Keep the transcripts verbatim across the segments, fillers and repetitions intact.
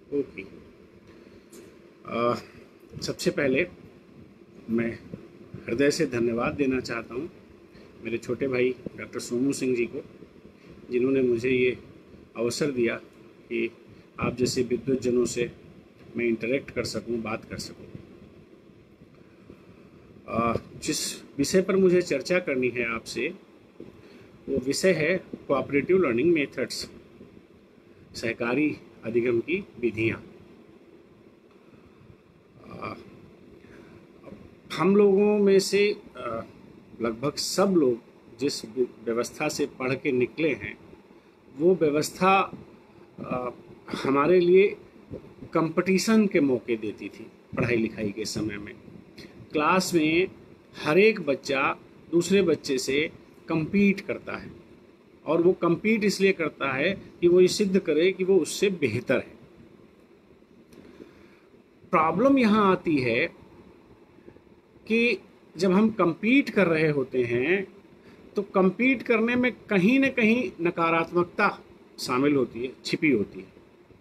Okay. आ, सबसे पहले मैं हृदय से धन्यवाद देना चाहता हूँ मेरे छोटे भाई डॉक्टर सोमू सिंह जी को, जिन्होंने मुझे ये अवसर दिया कि आप जैसे विद्वज्जनों से मैं इंटरेक्ट कर सकूं, बात कर सकूं। आ, जिस विषय पर मुझे चर्चा करनी है आपसे, वो विषय है कोऑपरेटिव लर्निंग मेथड्स, सहकारी अधिगम की विधियाँ। हम लोगों में से लगभग सब लोग जिस व्यवस्था से पढ़ के निकले हैं, वो व्यवस्था हमारे लिए कंपटीशन के मौके देती थी। पढ़ाई लिखाई के समय में क्लास में हर एक बच्चा दूसरे बच्चे से compete करता है, और वो compete इसलिए करता है कि वो ये सिद्ध करे कि वो उससे बेहतर है। प्रॉब्लम यहाँ आती है कि जब हम compete कर रहे होते हैं तो compete करने में कहीं न कहीं नकारात्मकता शामिल होती है, छिपी होती है।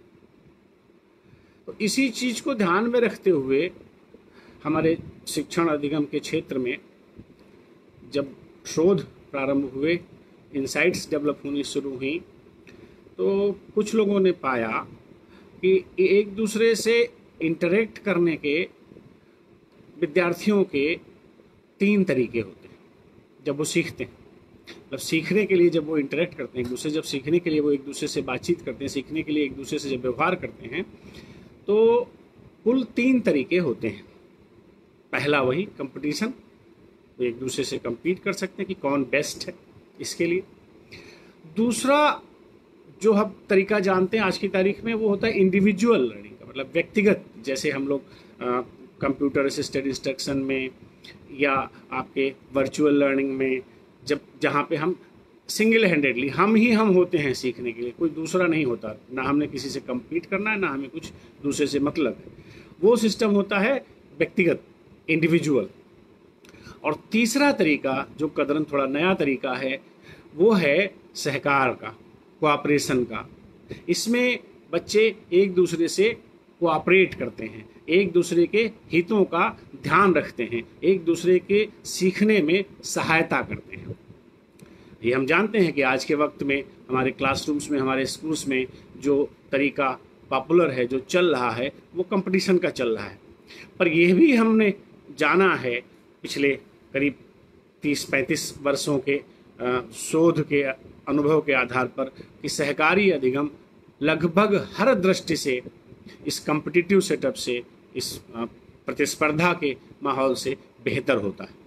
तो इसी चीज़ को ध्यान में रखते हुए हमारे शिक्षण अधिगम के क्षेत्र में जब शोध प्रारंभ हुए, इनसाइट्स डेवलप होनी शुरू हुई, तो कुछ लोगों ने पाया कि एक दूसरे से इंटरेक्ट करने के विद्यार्थियों के तीन तरीके होते हैं जब वो सीखते हैं। मतलब सीखने के लिए जब वो इंटरेक्ट करते हैं एक दूसरे, जब सीखने के लिए वो एक दूसरे से बातचीत करते हैं, सीखने के लिए एक दूसरे से जब व्यवहार करते हैं, तो कुल तीन तरीके होते हैं। पहला वही कंपटीशन, वो एक दूसरे से compete कर सकते हैं कि कौन बेस्ट है इसके लिए। दूसरा जो हम तरीका जानते हैं आज की तारीख में, वो होता है इंडिविजुअल लर्निंग का, मतलब व्यक्तिगत। जैसे हम लोग कंप्यूटर असिस्टेड इंस्ट्रक्शन में या आपके वर्चुअल लर्निंग में, जब जहाँ पे हम सिंगल हैंडेडली हम ही हम होते हैं सीखने के लिए, कोई दूसरा नहीं होता, ना हमने किसी से compete करना है, ना हमें कुछ दूसरे से मतलब है, वो सिस्टम होता है व्यक्तिगत, इंडिविजुअल। और तीसरा तरीका जो कदरन थोड़ा नया तरीका है, वो है सहकार का, कोऑपरेशन का। इसमें बच्चे एक दूसरे से कोऑपरेट करते हैं, एक दूसरे के हितों का ध्यान रखते हैं, एक दूसरे के सीखने में सहायता करते हैं। ये हम जानते हैं कि आज के वक्त में हमारे क्लासरूम्स में, हमारे स्कूल्स में जो तरीका पॉपुलर है, जो चल रहा है, वो कंपटीशन का चल रहा है। पर यह भी हमने जाना है पिछले करीब तीस पैंतीस वर्षों के शोध के अनुभव के आधार पर कि सहकारी अधिगम लगभग हर दृष्टि से इस कॉम्पिटिटिव सेटअप से, इस प्रतिस्पर्धा के माहौल से बेहतर होता है।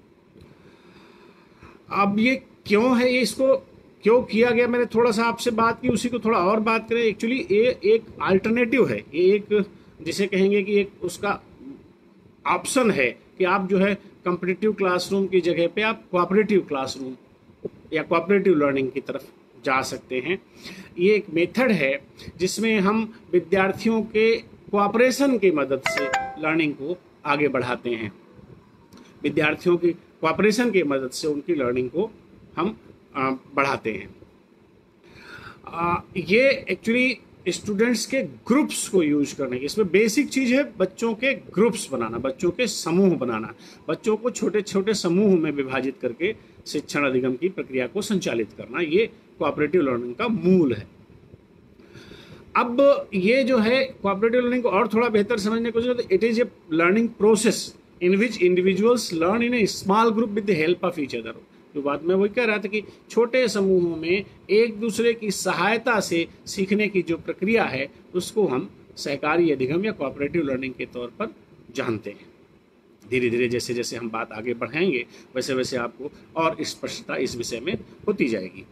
अब ये क्यों है, ये इसको क्यों किया गया, मैंने थोड़ा सा आपसे बात की, उसी को थोड़ा और बात करें। एक्चुअली ये एक अल्टरनेटिव है, ये एक जिसे कहेंगे कि एक उसका ऑप्शन है कि आप जो है कॉम्पिटिटिव क्लासरूम की जगह पे आप कोऑपरेटिव क्लासरूम या कोऑपरेटिव लर्निंग की तरफ जा सकते हैं। ये एक मेथड है जिसमें हम विद्यार्थियों के कोऑपरेशन की मदद से लर्निंग को आगे बढ़ाते हैं। विद्यार्थियों की कोऑपरेशन की मदद से उनकी लर्निंग को हम बढ़ाते हैं। ये एक्चुअली स्टूडेंट्स के ग्रुप्स को यूज करने की, इसमें बेसिक चीज़ है बच्चों के ग्रुप्स बनाना, बच्चों के समूह बनाना, बच्चों को छोटे छोटे समूह में विभाजित करके शिक्षण अधिगम की प्रक्रिया को संचालित करना। ये कोऑपरेटिव लर्निंग का मूल है। अब ये जो है कोऑपरेटिव लर्निंग को और थोड़ा बेहतर समझने को तो it is a learning process in which individuals learn in a small group with the help of each other. जो बात मैं वही कह रहा था कि छोटे समूहों में एक दूसरे की सहायता से सीखने की जो प्रक्रिया है, उसको हम सहकारी अधिगम या कोऑपरेटिव लर्निंग के तौर पर जानते हैं। धीरे धीरे जैसे जैसे हम बात आगे बढ़ाएंगे, वैसे वैसे आपको और स्पष्टता इस विषय में होती जाएगी।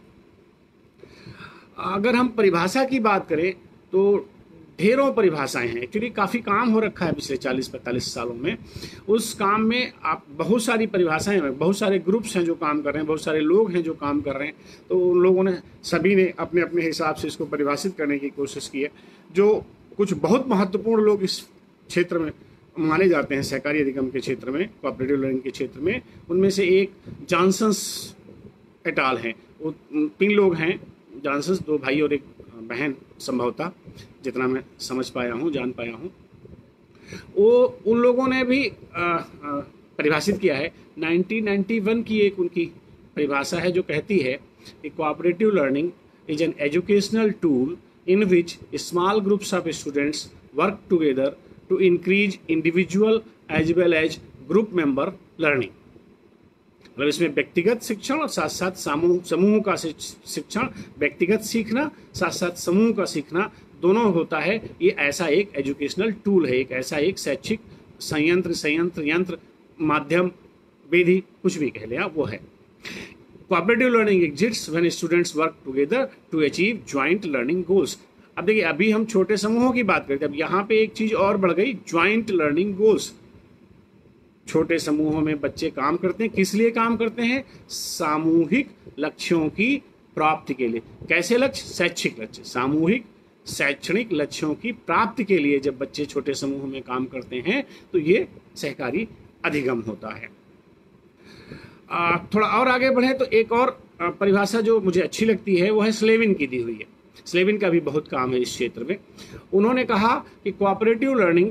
अगर हम परिभाषा की बात करें तो ढेरों परिभाषाएं हैं। एक्चुअली काफ़ी काम हो रखा है पिछले चालीस पैंतालीस सालों में। उस काम में आप बहुत सारी परिभाषाएं हैं, बहुत सारे ग्रुप्स हैं जो काम कर रहे हैं, बहुत सारे लोग हैं जो काम कर रहे हैं। तो उन लोगों ने सभी ने अपने अपने हिसाब से इसको परिभाषित करने की कोशिश की है। जो कुछ बहुत महत्वपूर्ण लोग इस क्षेत्र में माने जाते हैं, सहकारी अधिगम के क्षेत्र में, कोऑपरेटिव लर्निंग के क्षेत्र में, उनमें से एक जॉनसन्स एट अल हैं। वो तीन लोग हैं जॉनसन्स, दो भाई और एक बहन संभवतः। जितना मैं समझ पाया हूँ, जान पाया हूँ, वो उन लोगों ने भी आ, आ, परिभाषित किया है। नाइनटीन नाइंटी वन की एक उनकी परिभाषा है जो कहती है कि cooperative learning is an educational tool in which small groups of students work together to increase individual as well as group member learning. मतलब इसमें व्यक्तिगत शिक्षण और साथ साथ समूह समूह का शिक्षण, व्यक्तिगत सीखना साथ साथ समूह का सीखना दोनों होता है। ये ऐसा एक एजुकेशनल टूल है, एक ऐसा एक शैक्षिक संयंत्र संयंत्र यंत्र माध्यम विधि कुछ भी कह लें आप, वो है। Cooperative learning exists when students work together to achieve joint learning goals. अब देखिए, अभी हम छोटे समूहों की बात करते हैं, अब यहाँ पे एक चीज और बढ़ गई, ज्वाइंट लर्निंग गोल्स। छोटे समूहों में बच्चे काम करते हैं, किस लिए काम करते हैं? सामूहिक लक्ष्यों की प्राप्ति के लिए। कैसे लक्ष्य? शैक्षिक लक्ष्य, सामूहिक शैक्षणिक लक्ष्यों की प्राप्ति के लिए जब बच्चे छोटे समूह में काम करते हैं तो ये सहकारी अधिगम होता है। आ, थोड़ा और आगे बढ़े तो एक और परिभाषा जो मुझे अच्छी लगती है वो है स्लेविन की दी हुई है। स्लेविन का भी बहुत काम है इस क्षेत्र में। उन्होंने कहा कि cooperative learning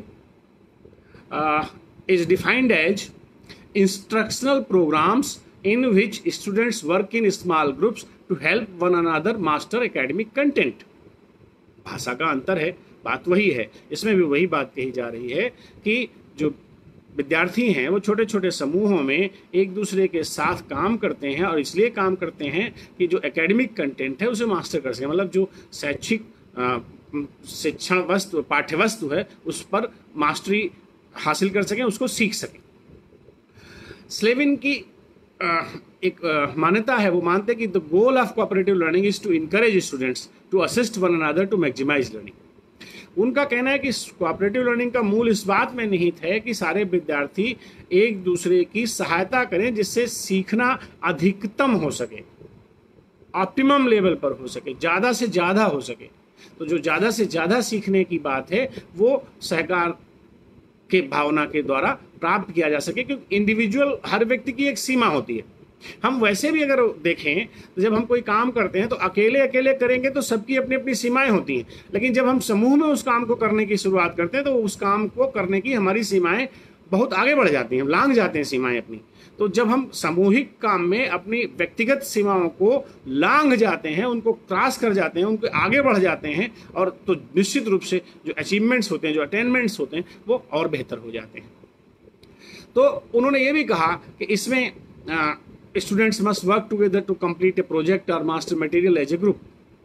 is defined as instructional programs in which students work in small groups to help one another master academic content। भाषा का अंतर है, बात वही है। इसमें भी वही बात कही जा रही है कि जो विद्यार्थी हैं वो छोटे छोटे समूहों में एक दूसरे के साथ काम करते हैं और इसलिए काम करते हैं कि जो एकेडमिक कंटेंट है उसे मास्टर कर सकें। मतलब जो शैक्षिक शिक्षण वस्तु, पाठ्य वस्तु है उस पर मास्टरी हासिल कर सकें, उसको सीख सकें। स्लेविन की एक मान्यता है, वो मानते हैं कि the goal of cooperative learning is to encourage students to assist one another to maximize learning. उनका कहना है कि कोऑपरेटिव लर्निंग का मूल इस बात में निहित है कि सारे विद्यार्थी एक दूसरे की सहायता करें जिससे सीखना अधिकतम हो सके, ऑप्टिमम लेवल पर हो सके, ज़्यादा से ज़्यादा हो सके। तो जो ज़्यादा से ज़्यादा सीखने की बात है वो सहकार के भावना के द्वारा प्राप्त किया जा सके, क्योंकि इंडिविजुअल हर व्यक्ति की एक सीमा होती है। हम वैसे भी अगर देखें तो जब हम कोई काम करते हैं तो अकेले अकेले करेंगे तो सबकी अपनी अपनी सीमाएं होती हैं, लेकिन जब हम समूह में उस काम को करने की शुरुआत करते हैं तो उस काम को करने की हमारी सीमाएं बहुत आगे बढ़ जाती हैं, हम लांघ जाते हैं सीमाएं अपनी। तो जब हम सामूहिक काम में अपनी व्यक्तिगत सीमाओं को लांघ जाते हैं, उनको क्रॉस कर जाते हैं, उनको आगे बढ़ जाते हैं, और तो निश्चित रूप से जो अचीवमेंट्स होते हैं, जो अटेनमेंट्स होते हैं वो और बेहतर हो जाते हैं। तो उन्होंने ये भी कहा कि इसमें students must work together to complete a project और master material as a group.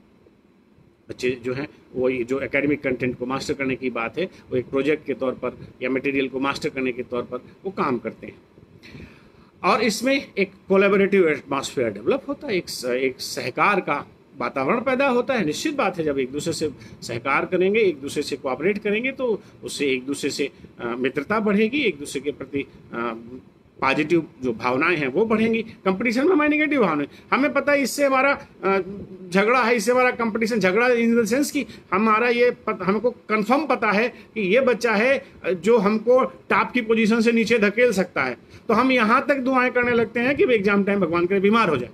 बच्चे जो हैं वही जो एकेडमिक कंटेंट को मास्टर करने की बात है वो एक प्रोजेक्ट के तौर पर या मटेरियल को मास्टर करने के तौर पर वो काम करते हैं। और इसमें एक कोलैबोरेटिव एटमॉस्फेयर डेवलप होता है, एक एक सहकार का वातावरण पैदा होता है। निश्चित बात है, जब एक दूसरे से सहकार करेंगे, एक दूसरे से कोऑपरेट करेंगे तो उससे एक दूसरे से मित्रता बढ़ेगी, एक दूसरे के प्रति पॉजिटिव जो भावनाएं हैं वो बढ़ेंगी। कंपटीशन में हमारी नेगेटिव भावनाएं, हमें पता है इससे हमारा झगड़ा है, इससे हमारा कंपटीशन, झगड़ा इन द सेंस कि हमारा ये पत, हमको कंफर्म पता है कि ये बच्चा है जो हमको टॉप की पोजीशन से नीचे धकेल सकता है, तो हम यहाँ तक दुआएं करने लगते हैं कि एग्जाम टाइम भगवान करे बीमार हो जाए।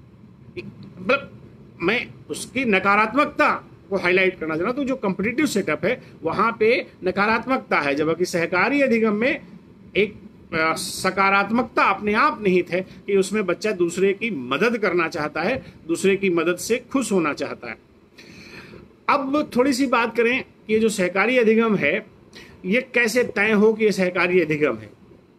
मतलब मैं उसकी नकारात्मकता को हाईलाइट करना चाह रहा हूँ। तो जो कॉम्पिटिटिव सेटअप है वहाँ पे नकारात्मकता है, जबकि सहकारी अधिगम में एक सकारात्मकता अपने आप निहित है कि उसमें बच्चा दूसरे की मदद करना चाहता है, दूसरे की मदद से खुश होना चाहता है। अब थोड़ी सी बात करें कि ये जो सहकारी अधिगम है ये कैसे तय हो कि ये सहकारी अधिगम है।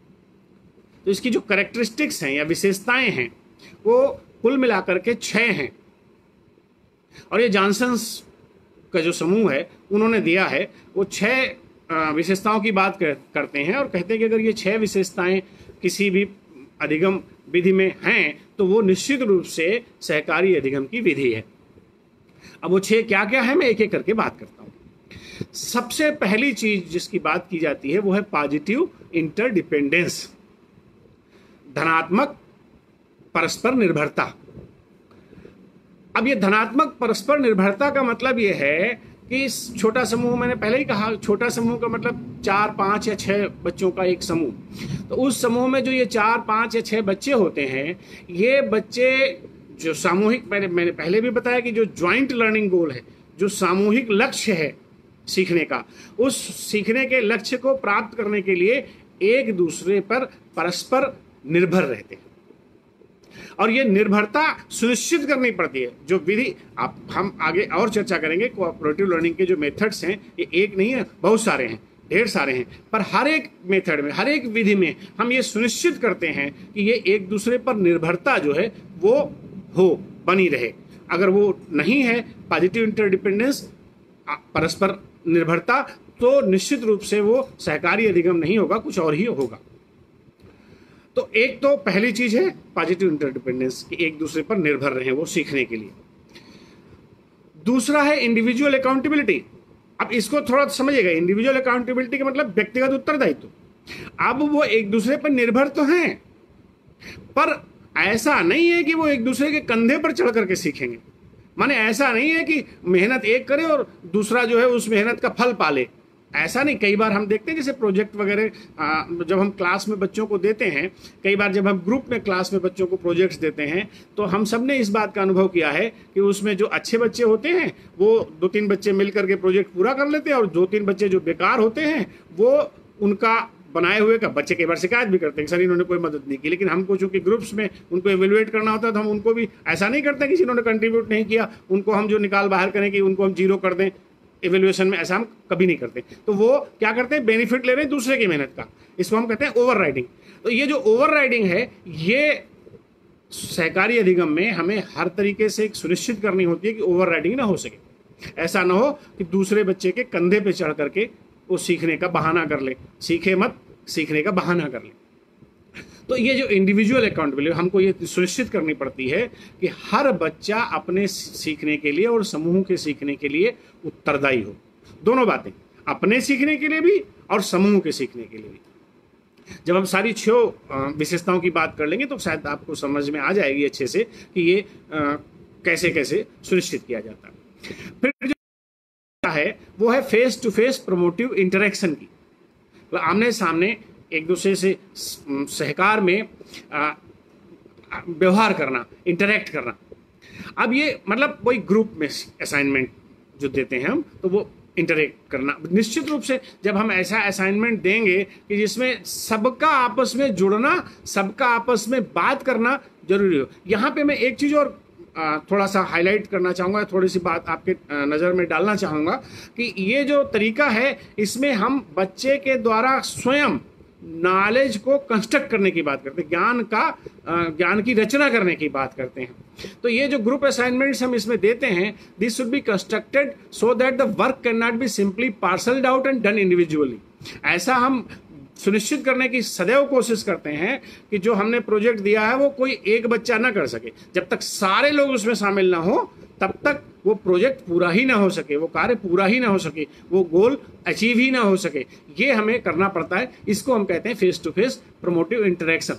तो इसकी जो कैरेक्टरिस्टिक्स हैं या विशेषताएं हैं वो कुल मिलाकर के छह हैं, और ये जॉनसन्स का जो समूह है उन्होंने दिया है वो छह विशेषताओं की बात कर, करते हैं और कहते हैं कि अगर ये छह विशेषताएं किसी भी अधिगम विधि में हैं तो वो निश्चित रूप से सहकारी अधिगम की विधि है। अब वो छह क्या क्या है मैं एक एक करके बात करता हूं। सबसे पहली चीज जिसकी बात की जाती है वो है पॉजिटिव इंटरडिपेंडेंस, धनात्मक परस्पर निर्भरता। अब ये धनात्मक परस्पर निर्भरता का मतलब ये है कि छोटा समूह, मैंने पहले ही कहा छोटा समूह का मतलब चार पाँच या छः बच्चों का एक समूह। तो उस समूह में जो ये चार पाँच या छः बच्चे होते हैं, ये बच्चे जो सामूहिक, मैंने मैंने पहले भी बताया कि जो ज्वाइंट लर्निंग गोल है, जो सामूहिक लक्ष्य है सीखने का, उस सीखने के लक्ष्य को प्राप्त करने के लिए एक दूसरे पर परस्पर निर्भर रहते हैं। और ये निर्भरता सुनिश्चित करनी पड़ती है। जो विधि आप हम आगे और चर्चा करेंगे, कोऑपरेटिव लर्निंग के जो मेथड्स हैं ये एक नहीं है, बहुत सारे हैं, ढेर सारे हैं, पर हर एक मेथड में, हर एक विधि में हम ये सुनिश्चित करते हैं कि ये एक दूसरे पर निर्भरता जो है वो हो, बनी रहे। अगर वो नहीं है, पॉजिटिव इंटरडिपेंडेंस, परस्पर निर्भरता, तो निश्चित रूप से वो सहकारी अधिगम नहीं होगा, कुछ और ही होगा। तो एक तो पहली चीज है पॉजिटिव इंटरडिपेंडेंस, कि एक दूसरे पर निर्भर रहे वो सीखने के लिए। दूसरा है इंडिविजुअल अकाउंटेबिलिटी। अब इसको थोड़ा समझिएगा, इंडिविजुअल अकाउंटेबिलिटी का मतलब व्यक्तिगत उत्तरदायित्व। अब वो एक दूसरे पर निर्भर तो हैं, पर ऐसा नहीं है कि वो एक दूसरे के कंधे पर चढ़ करके सीखेंगे। माने ऐसा नहीं है कि मेहनत एक करे और दूसरा जो है उस मेहनत का फल पाले, ऐसा नहीं। कई बार हम देखते हैं जैसे प्रोजेक्ट वगैरह जब हम क्लास में बच्चों को देते हैं, कई बार जब हम ग्रुप में क्लास में बच्चों को प्रोजेक्ट्स देते हैं, तो हम सब ने इस बात का अनुभव किया है कि उसमें जो अच्छे बच्चे होते हैं वो दो तीन बच्चे मिल करके प्रोजेक्ट पूरा कर लेते हैं, और दो तीन बच्चे जो बेकार होते हैं वो उनका बनाए हुए का बच्चे कई बार शिकायत भी करते हैं सर इन्होंने कोई मदद नहीं की। लेकिन हमको चूंकि ग्रुप्स में उनको एवेल्युएट करना होता है तो हम उनको भी ऐसा नहीं करते कि जिन्होंने कंट्रीब्यूट नहीं किया उनको हम जो निकाल बाहर करें कि उनको हम जीरो कर दें एवेल्युएशन में, ऐसा हम कभी नहीं करते। तो वो क्या करते हैं, बेनिफिट ले रहे हैं दूसरे की मेहनत का, इसको हम कहते हैं ओवर राइडिंग। तो ये जो ओवर राइडिंग है, ये सहकारी अधिगम में हमें हर तरीके से एक सुनिश्चित करनी होती है कि ओवर राइडिंग ना हो सके। ऐसा ना हो कि दूसरे बच्चे के कंधे पे चढ़ करके वो सीखने का बहाना कर ले, सीखे मत, सीखने का बहाना कर ले। तो ये जो इंडिविजुअल अकाउंटेबिलिटी, हमको ये सुनिश्चित करनी पड़ती है कि हर बच्चा अपने सीखने के लिए और समूह के सीखने के लिए उत्तरदायी हो। दोनों बातें, अपने सीखने के लिए भी और समूह के सीखने के लिए भी। जब हम सारी छह विशेषताओं की बात कर लेंगे तो शायद आपको समझ में आ जाएगी अच्छे से कि ये आ, कैसे कैसे सुनिश्चित किया जाता है। फिर जो है वो है face to face promotive interaction की, मतलब आमने सामने एक दूसरे से सहकार में व्यवहार करना, इंटरेक्ट करना। अब ये मतलब वही ग्रुप में असाइनमेंट जो देते हैं हम, तो वो इंटरेक्ट करना। निश्चित रूप से जब हम ऐसा असाइनमेंट देंगे कि जिसमें सबका आपस में जुड़ना, सबका आपस में बात करना जरूरी हो। यहाँ पे मैं एक चीज़ और थोड़ा सा हाईलाइट करना चाहूँगा, थोड़ी सी बात आपके नज़र में डालना चाहूँगा कि ये जो तरीका है इसमें हम बच्चे के द्वारा स्वयं नॉलेज को कंस्ट्रक्ट करने की बात करते हैं, ज्ञान का ज्ञान की रचना करने की बात करते हैं। तो ये जो ग्रुप असाइनमेंट्स हम इसमें देते हैं, this should be constructed so that the work can not be simply parcelled out and done individually. ऐसा हम सुनिश्चित करने की सदैव कोशिश करते हैं कि जो हमने प्रोजेक्ट दिया है वो कोई एक बच्चा ना कर सके। जब तक सारे लोग उसमें शामिल ना हो तब तक वो प्रोजेक्ट पूरा ही ना हो सके, वो कार्य पूरा ही ना हो सके, वो गोल अचीव ही ना हो सके। ये हमें करना पड़ता है। इसको हम कहते हैं face to face promotive interaction.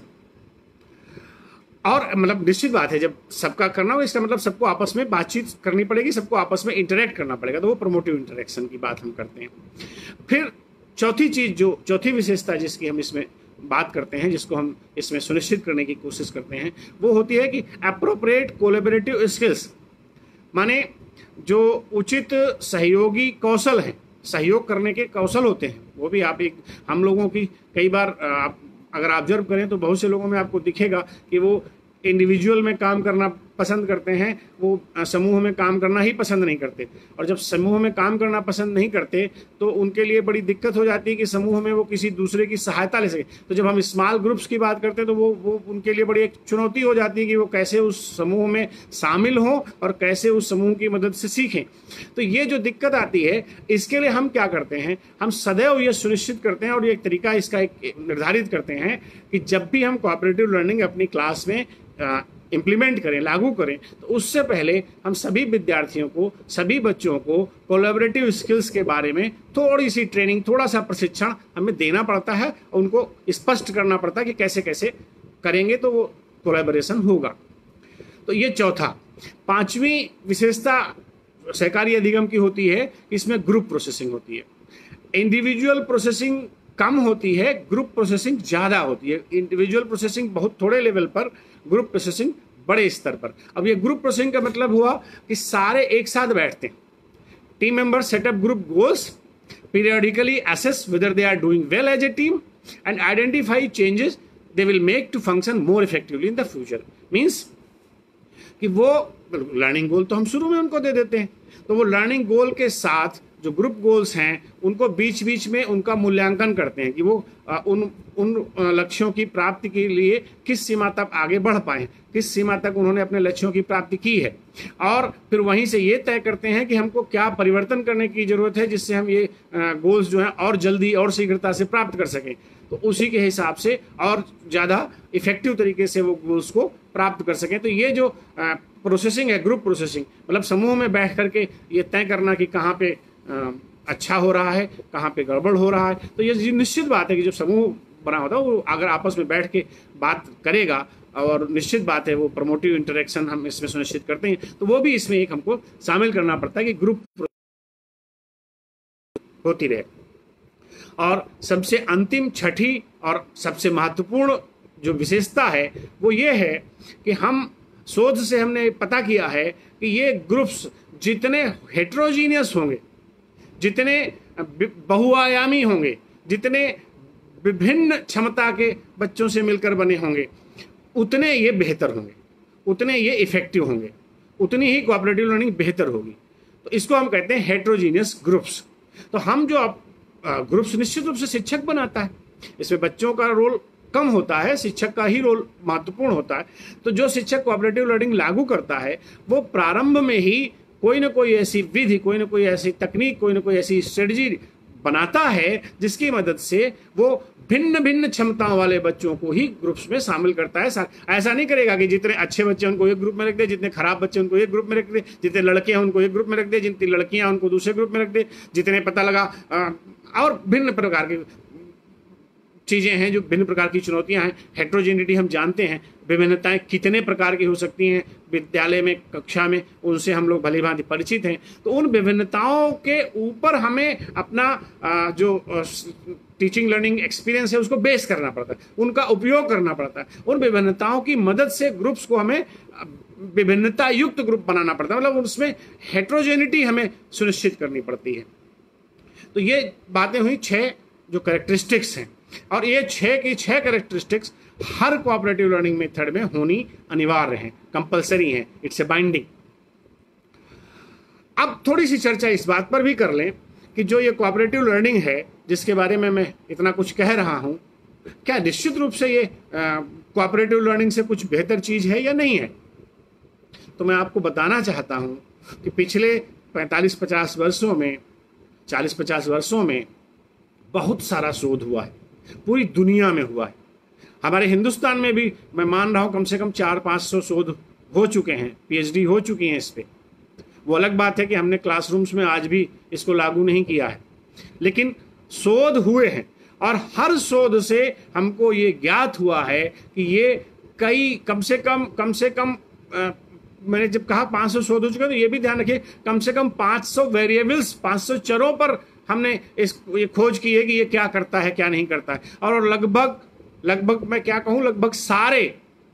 और मतलब निश्चित बात है जब सबका करना हो, इसका मतलब सबको आपस में बातचीत करनी पड़ेगी, सबको आपस में इंटरेक्ट करना पड़ेगा, तो वो प्रमोटिव इंटरेक्शन की बात हम करते हैं। फिर चौथी चीज, जो चौथी विशेषता जिसकी हम इसमें बात करते हैं, जिसको हम इसमें सुनिश्चित करने की कोशिश करते हैं, वो होती है कि अप्रोप्रिएट कोलैबोरेटिव स्किल्स, माने जो उचित सहयोगी कौशल हैं, सहयोग करने के कौशल होते हैं। वो भी आप एक हम लोगों की कई बार आप अगर ऑब्जर्व करें तो बहुत से लोगों में आपको दिखेगा कि वो इंडिविजुअल में काम करना पसंद करते हैं, वो समूह में काम करना ही पसंद नहीं करते। और जब समूह में काम करना पसंद नहीं करते तो उनके लिए बड़ी दिक्कत हो जाती है कि समूह में वो किसी दूसरे की सहायता ले सके। तो जब हम स्मॉल ग्रुप्स की बात करते हैं तो वो वो उनके लिए बड़ी एक चुनौती हो जाती है कि वो कैसे उस समूह में शामिल हों और कैसे उस समूह की मदद से सीखें। तो ये जो दिक्कत आती है, इसके लिए हम क्या करते हैं, हम सदैव ये सुनिश्चित करते हैं और ये एक तरीका इसका एक निर्धारित करते हैं कि जब भी हम कोऑपरेटिव लर्निंग अपनी क्लास में इम्प्लीमेंट करें, लागू करें, तो उससे पहले हम सभी विद्यार्थियों को, सभी बच्चों को कोलैबोरेटिव स्किल्स के बारे में थोड़ी सी ट्रेनिंग, थोड़ा सा प्रशिक्षण हमें देना पड़ता है और उनको स्पष्ट करना पड़ता है कि कैसे कैसे करेंगे तो वो कोलैबोरेशन होगा। तो ये चौथा। पांचवी विशेषता सहकारी अधिगम की होती है, इसमें ग्रुप प्रोसेसिंग होती है। इंडिविजुअल प्रोसेसिंग कम होती है, ग्रुप प्रोसेसिंग ज़्यादा होती है। इंडिविजुअल प्रोसेसिंग बहुत थोड़े लेवल पर, ग्रुप प्रोसेसिंग बड़े स्तर पर। अब ये ग्रुप प्रोसेसिंग का मतलब हुआ कि सारे एक साथ बैठते हैं, team members set up group goals, periodically assess whether they are doing well as a team and identify changes they will make to function more effectively in the future. Means कि वो लर्निंग गोल तो हम शुरू में उनको दे देते हैं, तो वो लर्निंग गोल के साथ जो ग्रुप गोल्स हैं उनको बीच बीच में उनका मूल्यांकन करते हैं कि वो उन उन लक्ष्यों की प्राप्ति के लिए किस सीमा तक आगे बढ़ पाए, किस सीमा तक उन्होंने अपने लक्ष्यों की प्राप्ति की है, और फिर वहीं से ये तय करते हैं कि हमको क्या परिवर्तन करने की ज़रूरत है जिससे हम ये गोल्स जो हैं और जल्दी और शीघ्रता से प्राप्त कर सकें। तो उसी के हिसाब से और ज़्यादा इफेक्टिव तरीके से वो गोल्स को प्राप्त कर सकें। तो ये जो प्रोसेसिंग है, ग्रुप प्रोसेसिंग, मतलब समूह में बैठ करके ये तय करना कि कहाँ पे अच्छा हो रहा है, कहाँ पे गड़बड़ हो रहा है। तो ये निश्चित बात है कि जो समूह बना होता है वो अगर आपस में बैठ के बात करेगा, और निश्चित बात है वो प्रमोटिव इंटरेक्शन हम इसमें सुनिश्चित करते हैं, तो वो भी इसमें एक हमको शामिल करना पड़ता है कि ग्रुप होती रहे। और सबसे अंतिम छठी और सबसे महत्वपूर्ण जो विशेषता है वो ये है कि हम शोध से हमने पता किया है कि ये ग्रुप्स जितने हेट्रोजीनियस होंगे, जितने बहुआयामी होंगे, जितने विभिन्न क्षमता के बच्चों से मिलकर बने होंगे, उतने ये बेहतर होंगे, उतने ये इफेक्टिव होंगे, उतनी ही कोऑपरेटिव लर्निंग बेहतर होगी। तो इसको हम कहते हैं हेट्रोजीनियस ग्रुप्स। तो हम जो ग्रुप्स निश्चित रूप से शिक्षक बनाता है, इसमें बच्चों का रोल कम होता है, शिक्षक का ही रोल महत्वपूर्ण होता है। तो जो शिक्षक कोऑपरेटिव लर्निंग लागू करता है वो प्रारंभ में ही कोई ना कोई ऐसी विधि, कोई ना कोई ऐसी तकनीक, कोई ना कोई ऐसी स्ट्रेटजी बनाता है जिसकी मदद से वो भिन्न भिन्न क्षमताओं वाले बच्चों को ही ग्रुप्स में शामिल करता है। ऐसा नहीं करेगा कि जितने अच्छे बच्चे उनको एक ग्रुप में रख दे, जितने खराब बच्चे उनको एक ग्रुप में रख दे, जितने लड़के हैं उनको एक ग्रुप में रख दे, जितनी लड़कियां उनको दूसरे ग्रुप में रख दे, जितने पता लगा और भिन्न प्रकार की चीज़ें हैं, जो भिन्न प्रकार की चुनौतियां हैं। हेट्रोजेनिटी हम जानते हैं, विभिन्नताएं कितने प्रकार की हो सकती हैं, विद्यालय में, कक्षा में उनसे हम लोग भली भांति परिचित हैं। तो उन विभिन्नताओं के ऊपर हमें अपना जो टीचिंग लर्निंग एक्सपीरियंस है उसको बेस करना पड़ता है, उनका उपयोग करना पड़ता है। उन विभिन्नताओं की मदद से ग्रुप्स को हमें विभिन्नता युक्त ग्रुप बनाना पड़ता है, मतलब उसमें हेट्रोजेनिटी हमें सुनिश्चित करनी पड़ती है। तो ये बातें हुई छह जो कैरेक्टरिस्टिक्स हैं, और ये छह की छह कैरेक्टरिस्टिक्स हर कोऑपरेटिव लर्निंग मेथड में होनी अनिवार्य है, कंपलसरी है, इट्स ए बाइंडिंग। अब थोड़ी सी चर्चा इस बात पर भी कर लें कि जो ये कोऑपरेटिव लर्निंग है जिसके बारे में मैं इतना कुछ कह रहा हूं, क्या निश्चित रूप से ये कोऑपरेटिव लर्निंग से कुछ बेहतर चीज है या नहीं है। तो मैं आपको बताना चाहता हूं कि पिछले पैंतालीस पचास वर्षों में, चालीस पचास वर्षों में बहुत सारा शोध हुआ है, पूरी दुनिया में हुआ है। हमारे हिंदुस्तान में भी मैं मान रहा हूँ कम से कम चार पाँच सौ शोध हो चुके हैं, पीएचडी हो चुकी हैं इस पे। वो अलग बात है कि हमने क्लासरूम्स में आज भी इसको लागू नहीं किया है, लेकिन शोध हुए हैं। और हर शोध से हमको ये ज्ञात हुआ है कि ये कई कम से कम कम से कम आ, मैंने जब कहा पाँच सौ शोध हो चुके, तो ये भी ध्यान रखिए कम से कम पाँच सौ वेरिएबल्स, पाँच सौ चरों पर हमने इस ये खोज की है कि ये क्या करता है, क्या नहीं करता है। और लगभग लगभग मैं क्या कहूं, लगभग सारे,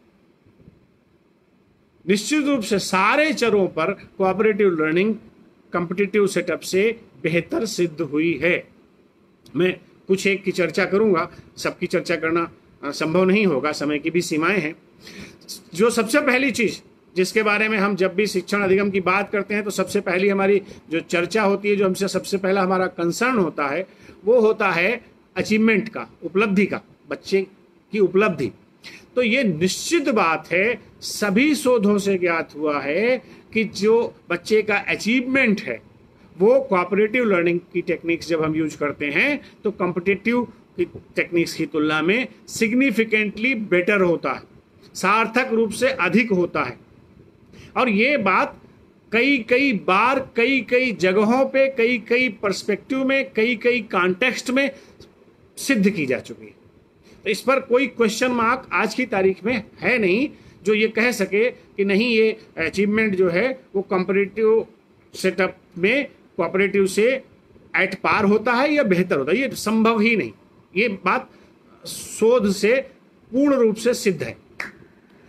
निश्चित रूप से सारे चरों पर कोऑपरेटिव लर्निंग कॉम्पिटिटिव सेटअप से बेहतर सिद्ध हुई है। मैं कुछ एक की चर्चा करूंगा, सबकी चर्चा करना संभव नहीं होगा, समय की भी सीमाएं हैं। जो सबसे पहली चीज जिसके बारे में हम जब भी शिक्षण अधिगम की बात करते हैं तो सबसे पहली हमारी जो चर्चा होती है, जो हमसे सबसे पहला हमारा कंसर्न होता है, वो होता है अचीवमेंट का, उपलब्धि का, बच्चे की उपलब्धि। तो ये निश्चित बात है, सभी शोधों से ज्ञात हुआ है कि जो बच्चे का अचीवमेंट है वो कोऑपरेटिव लर्निंग की टेक्निक्स जब हम यूज करते हैं तो कॉम्पिटिटिव की टेक्निक्स की तुलना में सिग्निफिकेंटली बेटर होता है, सार्थक रूप से अधिक होता है। और ये बात कई कई बार, कई कई जगहों पे, कई कई पर्सपेक्टिव में, कई कई कॉन्टेक्स्ट में सिद्ध की जा चुकी है। तो इस पर कोई क्वेश्चन मार्क आज की तारीख में है नहीं जो ये कह सके कि नहीं ये अचीवमेंट जो है वो कॉम्पिटिटिव सेटअप में कोऑपरेटिव से एट पार होता है या बेहतर होता है। ये संभव ही नहीं, ये बात शोध से पूर्ण रूप से सिद्ध है।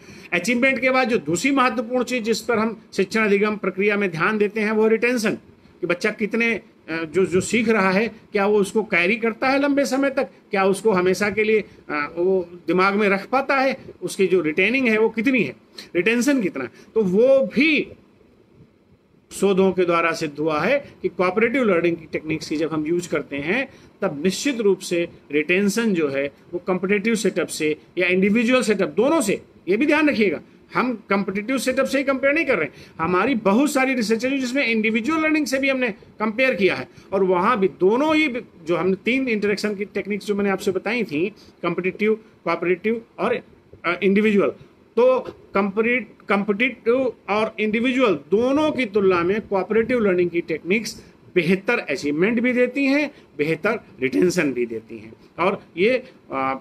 अचीवमेंट के बाद जो दूसरी महत्वपूर्ण चीज जिस पर हम शिक्षण अधिगम प्रक्रिया में ध्यान देते हैं वो रिटेंशन। कि बच्चा कितने जो जो सीख रहा है क्या वो उसको कैरी करता है लंबे समय तक, क्या उसको हमेशा के लिए वो दिमाग में रख पाता है, उसकी जो रिटेनिंग है वो कितनी है, रिटेंशन कितना है। तो वो भी शोधों के द्वारा सिद्ध हुआ है कि कोऑपरेटिव लर्निंग की टेक्निक्स की जब हम यूज करते हैं तब निश्चित रूप से रिटेंशन जो है वो कॉम्पिटिटिव सेटअप से या इंडिविजुअल सेटअप दोनों से, ये भी ध्यान रखिएगा, हम कॉम्पिटिटिव सेटअप से ही कंपेयर नहीं कर रहे हैं। हमारी बहुत सारी रिसर्च है जिसमें इंडिविजुअल लर्निंग से भी हमने कंपेयर किया है, और वहां भी दोनों ही जो हमने तीन इंटरेक्शन की टेक्निक्स जो मैंने आपसे बताई थी, कॉम्पिटिटिव, कोऑपरेटिव और इंडिविजुअल, तो कॉम्पिटिटिव और इंडिविजुअल दोनों की तुलना में कोऑपरेटिव लर्निंग की टेक्निक्स बेहतर अचीवमेंट भी देती हैं, बेहतर रिटेंशन भी देती हैं, और ये आ,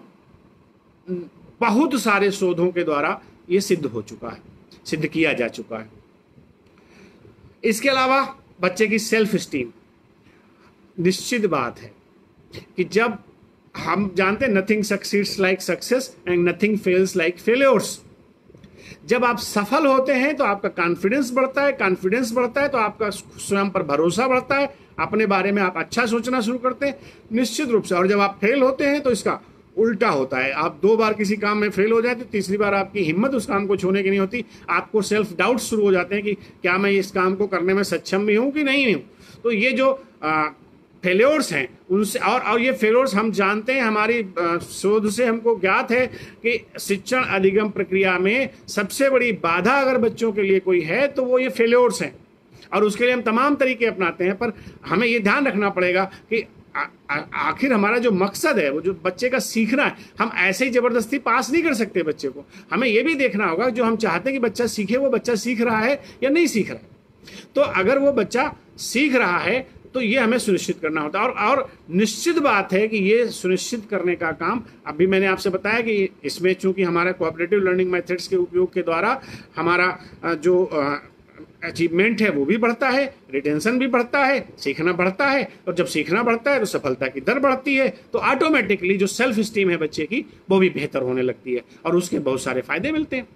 बहुत सारे शोधों के द्वारा ये सिद्ध हो चुका है, सिद्ध किया जा चुका है। इसके अलावा बच्चे की सेल्फ स्टीम, निश्चित बात है कि जब हम जानते हैं nothing succeeds like success and nothing fails like failures, जब आप सफल होते हैं तो आपका कॉन्फिडेंस बढ़ता है, कॉन्फिडेंस बढ़ता है तो आपका स्वयं पर भरोसा बढ़ता है, अपने बारे में आप अच्छा सोचना शुरू करते हैं निश्चित रूप से। और जब आप फेल होते हैं तो इसका उल्टा होता है, आप दो बार किसी काम में फेल हो जाए तो तीसरी बार आपकी हिम्मत उस काम को छोड़ने की नहीं होती, आपको सेल्फ डाउट शुरू हो जाते हैं कि क्या मैं इस काम को करने में सक्षम भी हूं कि नहीं हूं। तो ये जो फेल्योर्स हैं उनसे, और और ये फेल्योर्स हम जानते हैं, हमारी शोध से हमको ज्ञात है कि शिक्षण अधिगम प्रक्रिया में सबसे बड़ी बाधा अगर बच्चों के लिए कोई है तो वो ये फेल्योर्स हैं, और उसके लिए हम तमाम तरीके अपनाते हैं। पर हमें ये ध्यान रखना पड़ेगा कि आखिर हमारा जो मकसद है वो जो बच्चे का सीखना है, हम ऐसे ही जबरदस्ती पास नहीं कर सकते बच्चे को, हमें ये भी देखना होगा जो हम चाहते हैं कि बच्चा सीखे वो बच्चा सीख रहा है या नहीं सीख रहा है। तो अगर वो बच्चा सीख रहा है तो ये हमें सुनिश्चित करना होता है, और और निश्चित बात है कि ये सुनिश्चित करने का काम, अभी मैंने आपसे बताया कि इसमें चूंकि हमारा कोऑपरेटिव लर्निंग मेथड्स के उपयोग के द्वारा हमारा जो अचीवमेंट है वो भी बढ़ता है, रिटेंशन भी बढ़ता है, सीखना बढ़ता है, और जब सीखना बढ़ता है तो सफलता की दर बढ़ती है, तो ऑटोमेटिकली जो सेल्फ स्टीम है बच्चे की वो भी बेहतर होने लगती है, और उसके बहुत सारे फायदे मिलते हैं।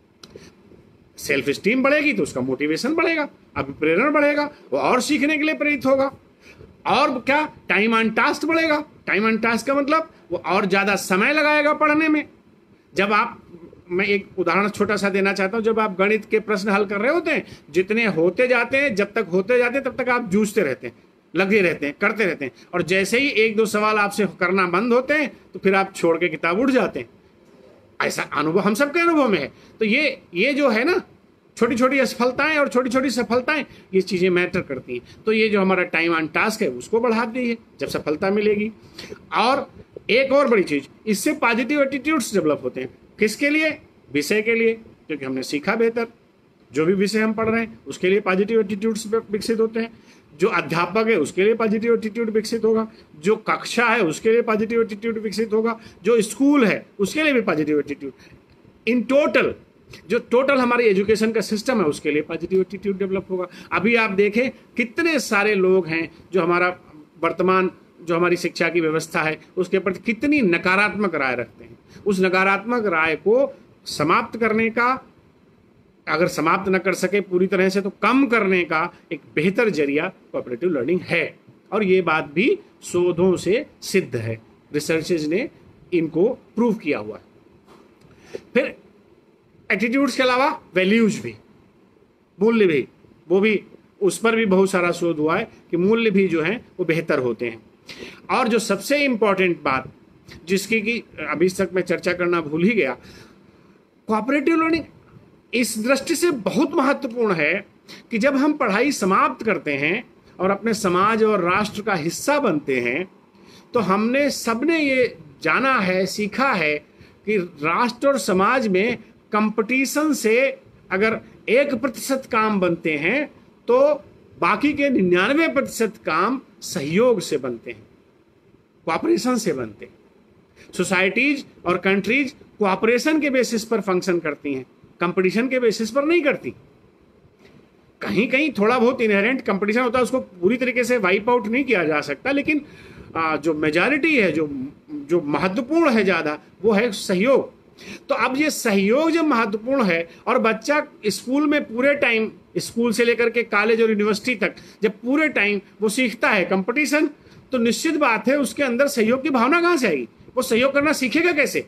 सेल्फ स्टीम बढ़ेगी तो उसका मोटिवेशन बढ़ेगा, अभिप्रेरण बढ़ेगा, वो और सीखने के लिए प्रेरित होगा, और क्या, टाइम ऑन टास्क बढ़ेगा। टाइम ऑन टास्क का मतलब वो और ज्यादा समय लगाएगा पढ़ने में। जब आप, मैं एक उदाहरण छोटा सा देना चाहता हूं, जब आप गणित के प्रश्न हल कर रहे होते हैं, जितने होते जाते हैं, जब तक होते जाते हैं तब तक आप जूझते रहते हैं, लगे रहते हैं, करते रहते हैं, और जैसे ही एक दो सवाल आपसे करना बंद होते हैं तो फिर आप छोड़ के किताब उठ जाते हैं। ऐसा अनुभव हम सबके अनुभव में है। तो ये ये जो है ना, छोटी छोटी असफलताएं और छोटी छोटी सफलताएं, ये चीजें मैटर करती हैं। तो ये जो हमारा टाइम ऑन टास्क है उसको बढ़ा दी है जब सफलता मिलेगी। और एक और बड़ी चीज, इससे पॉजिटिव एटीट्यूड्स डेवलप होते हैं। किसके लिए? विषय के लिए, क्योंकि हमने सीखा बेहतर, जो भी विषय हम पढ़ रहे हैं उसके लिए पॉजिटिव एटीट्यूड्स विकसित होते हैं, जो अध्यापक है उसके लिए पॉजिटिव एटीट्यूड विकसित होगा, जो कक्षा है उसके लिए पॉजिटिव एटीट्यूड विकसित होगा, जो स्कूल है उसके लिए भी पॉजिटिव एटीट्यूड, इन टोटल जो टोटल हमारी एजुकेशन का सिस्टम है उसके लिए पॉजिटिव एटीट्यूड डेवलप होगा। अभी आप देखें कितने सारे लोग हैं जो हमारा वर्तमान जो हमारी शिक्षा की व्यवस्था है उसके प्रति कितनी नकारात्मक राय रखते हैं। उस नकारात्मक राय को समाप्त करने का, अगर समाप्त न कर सके पूरी तरह से तो कम करने का एक बेहतर जरिया कोऑपरेटिव लर्निंग है, और ये बात भी शोधों से सिद्ध है, रिसर्चेज ने इनको प्रूव किया हुआ है। फिर एटीट्यूड्स के अलावा वैल्यूज भी, मूल्य भी, वो भी, उस पर भी बहुत सारा शोध हुआ है कि मूल्य भी जो हैं वो बेहतर होते हैं। और जो सबसे इंपॉर्टेंट बात जिसकी कि अभी तक मैं चर्चा करना भूल ही गया, कोऑपरेटिव लर्निंग इस दृष्टि से बहुत महत्वपूर्ण है कि जब हम पढ़ाई समाप्त करते हैं और अपने समाज और राष्ट्र का हिस्सा बनते हैं तो हमने सबने ये जाना है, सीखा है कि राष्ट्र और समाज में कंपटीशन से अगर एक प्रतिशत काम बनते हैं तो बाकी के निन्यानवे प्रतिशत काम सहयोग से बनते हैं, कोऑपरेशन से बनते हैं। सोसाइटीज और कंट्रीज कोऑपरेशन के बेसिस पर फंक्शन करती हैं, कंपटीशन के बेसिस पर नहीं करती। कहीं कहीं थोड़ा बहुत इनहेरेंट कंपटीशन होता है, उसको पूरी तरीके से वाइप आउट नहीं किया जा सकता, लेकिन जो मेजॉरिटी है, जो जो महत्वपूर्ण है ज्यादा, वो है सहयोग। तो अब ये सहयोग जब महत्वपूर्ण है और बच्चा स्कूल में पूरे टाइम स्कूल से लेकर के कॉलेज और यूनिवर्सिटी तक जब पूरे टाइम वो सीखता है कंपटीशन, तो निश्चित बात है उसके अंदर सहयोग की भावना कहां से आएगी? वो सहयोग करना सीखेगा कैसे?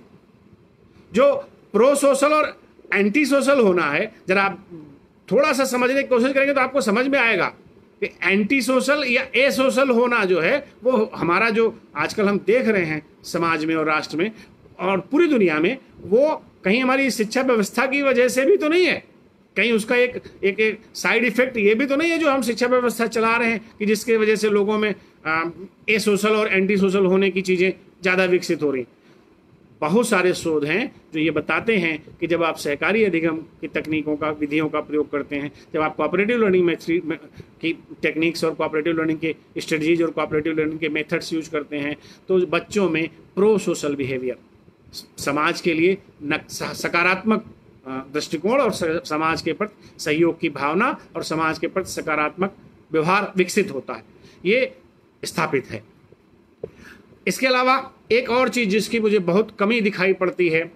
जो प्रो सोशल और एंटी सोशल होना है, जरा आप थोड़ा सा समझने की कोशिश करेंगे तो आपको समझ में आएगा कि एंटी सोशल या ए सोशल होना जो है वो हमारा जो आजकल हम देख रहे हैं समाज में और राष्ट्र में और पूरी दुनिया में, वो कहीं हमारी शिक्षा व्यवस्था की वजह से भी तो नहीं है, कहीं उसका एक एक, एक साइड इफेक्ट ये भी तो नहीं है जो हम शिक्षा व्यवस्था चला रहे हैं कि जिसकी वजह से लोगों में ए सोशल और एंटी सोशल होने की चीज़ें ज़्यादा विकसित हो रही। बहुत सारे शोध हैं जो ये बताते हैं कि जब आप सहकारी अधिगम की तकनीकों का विधियों का प्रयोग करते हैं, जब आप कोऑपरेटिव लर्निंग मेथड की टेक्निक्स और कोऑपरेटिव लर्निंग के स्ट्रेटजीज और कोऑपरेटिव लर्निंग के मेथड्स यूज करते हैं, तो बच्चों में प्रो सोशल बिहेवियर, समाज के लिए सकारात्मक दृष्टिकोण और समाज के प्रति सहयोग की भावना और समाज के प्रति सकारात्मक व्यवहार विकसित होता है, ये स्थापित है। इसके अलावा एक और चीज जिसकी मुझे बहुत कमी दिखाई पड़ती है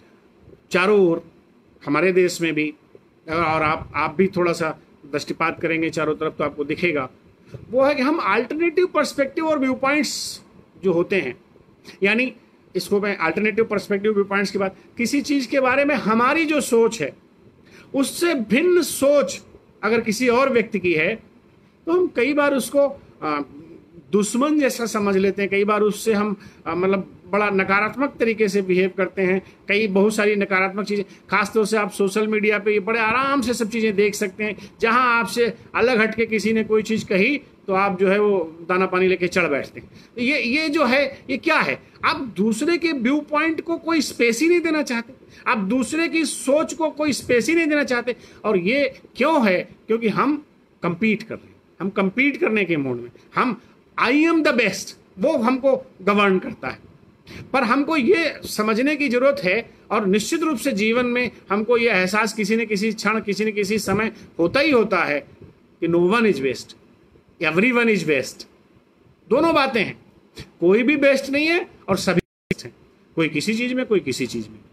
चारों ओर हमारे देश में भी, और आप आप भी थोड़ा सा दृष्टिपात करेंगे चारों तरफ तो आपको दिखेगा, वो है कि हम अल्टरनेटिव पर्सपेक्टिव और व्यू पॉइंट्स जो होते हैं, यानी इसको मैं अल्टरनेटिव पर्सपेक्टिव व्यू पॉइंट्स की बात, किसी चीज के बारे में हमारी जो सोच है उससे भिन्न सोच अगर किसी और व्यक्ति की है तो हम कई बार उसको आ, दुश्मन जैसा समझ लेते हैं, कई बार उससे हम मतलब बड़ा नकारात्मक तरीके से बिहेव करते हैं। कई बहुत सारी नकारात्मक चीज़ें, खासतौर से आप सोशल मीडिया पे ये बड़े आराम से सब चीज़ें देख सकते हैं, जहां आपसे अलग हट के किसी ने कोई चीज़ कही तो आप जो है वो दाना पानी लेके चढ़ बैठते हैं। ये ये जो है ये क्या है? आप दूसरे के व्यू पॉइंट को कोई स्पेस ही नहीं देना चाहते, आप दूसरे की सोच को कोई स्पेस ही नहीं देना चाहते। और ये क्यों है? क्योंकि हम कंपीट कर रहे हैं, हम कंपीट करने के मोड में, हम आई एम द बेस्ट, वो हमको गवर्न करता है। पर हमको ये समझने की जरूरत है और निश्चित रूप से जीवन में हमको ये एहसास किसी न किसी क्षण किसी न किसी समय होता ही होता है कि no one is best, every one is best. दोनों बातें हैं, कोई भी बेस्ट नहीं है और सभी बेस्ट हैं, कोई किसी चीज में कोई किसी चीज में।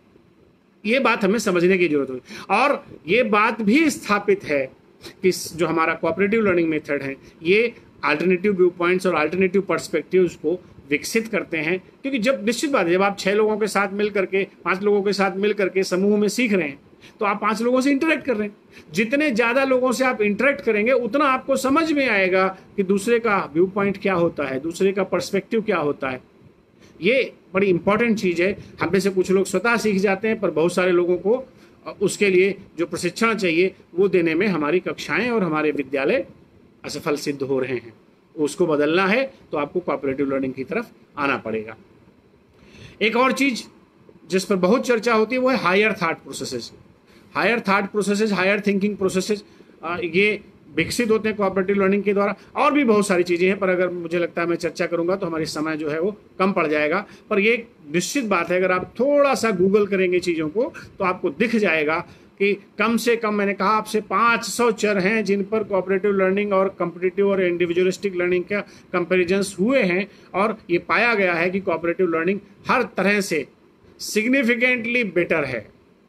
ये बात हमें समझने की जरूरत है। और ये बात भी स्थापित है कि जो हमारा कोऑपरेटिव लर्निंग मेथड है ये अल्टरनेटिव व्यू पॉइंट्स और अल्टरनेटिव पर्सपेक्टिव्स को विकसित करते हैं। क्योंकि जब निश्चित बात है, जब आप छह लोगों के साथ मिल करके, पांच लोगों के साथ मिल करके समूह में सीख रहे हैं तो आप पांच लोगों से इंटरेक्ट कर रहे हैं। जितने ज्यादा लोगों से आप इंटरेक्ट करेंगे उतना आपको समझ में आएगा कि दूसरे का व्यू पॉइंट क्या होता है, दूसरे का पर्सपेक्टिव क्या होता है। ये बड़ी इंपॉर्टेंट चीज है। हम में से कुछ लोग स्वतः सीख जाते हैं, पर बहुत सारे लोगों को उसके लिए जो प्रशिक्षण चाहिए वो देने में हमारी कक्षाएं और हमारे विद्यालय असफल सिद्ध हो रहे हैं। उसको बदलना है तो आपको कोऑपरेटिव लर्निंग की तरफ आना पड़ेगा। एक और चीज जिस पर बहुत चर्चा होती है वो है higher thought processes. Higher thought processes, higher thinking processes, ये विकसित होते हैं कोऑपरेटिव लर्निंग के द्वारा। और भी बहुत सारी चीजें हैं, पर अगर मुझे लगता है मैं चर्चा करूंगा तो हमारी समय जो है वो कम पड़ जाएगा। पर ये निश्चित बात है, अगर आप थोड़ा सा गूगल करेंगे चीजों को तो आपको दिख जाएगा कि कम से कम, मैंने कहा आपसे, पाँच सौ चर हैं जिन पर कोऑपरेटिव लर्निंग और कॉम्पिटिटिव और इंडिविजुअलिस्टिक लर्निंग का कंपैरिजंस हुए हैं। और ये पाया गया है कि कोऑपरेटिव लर्निंग हर तरह से सिग्निफिकेंटली बेटर है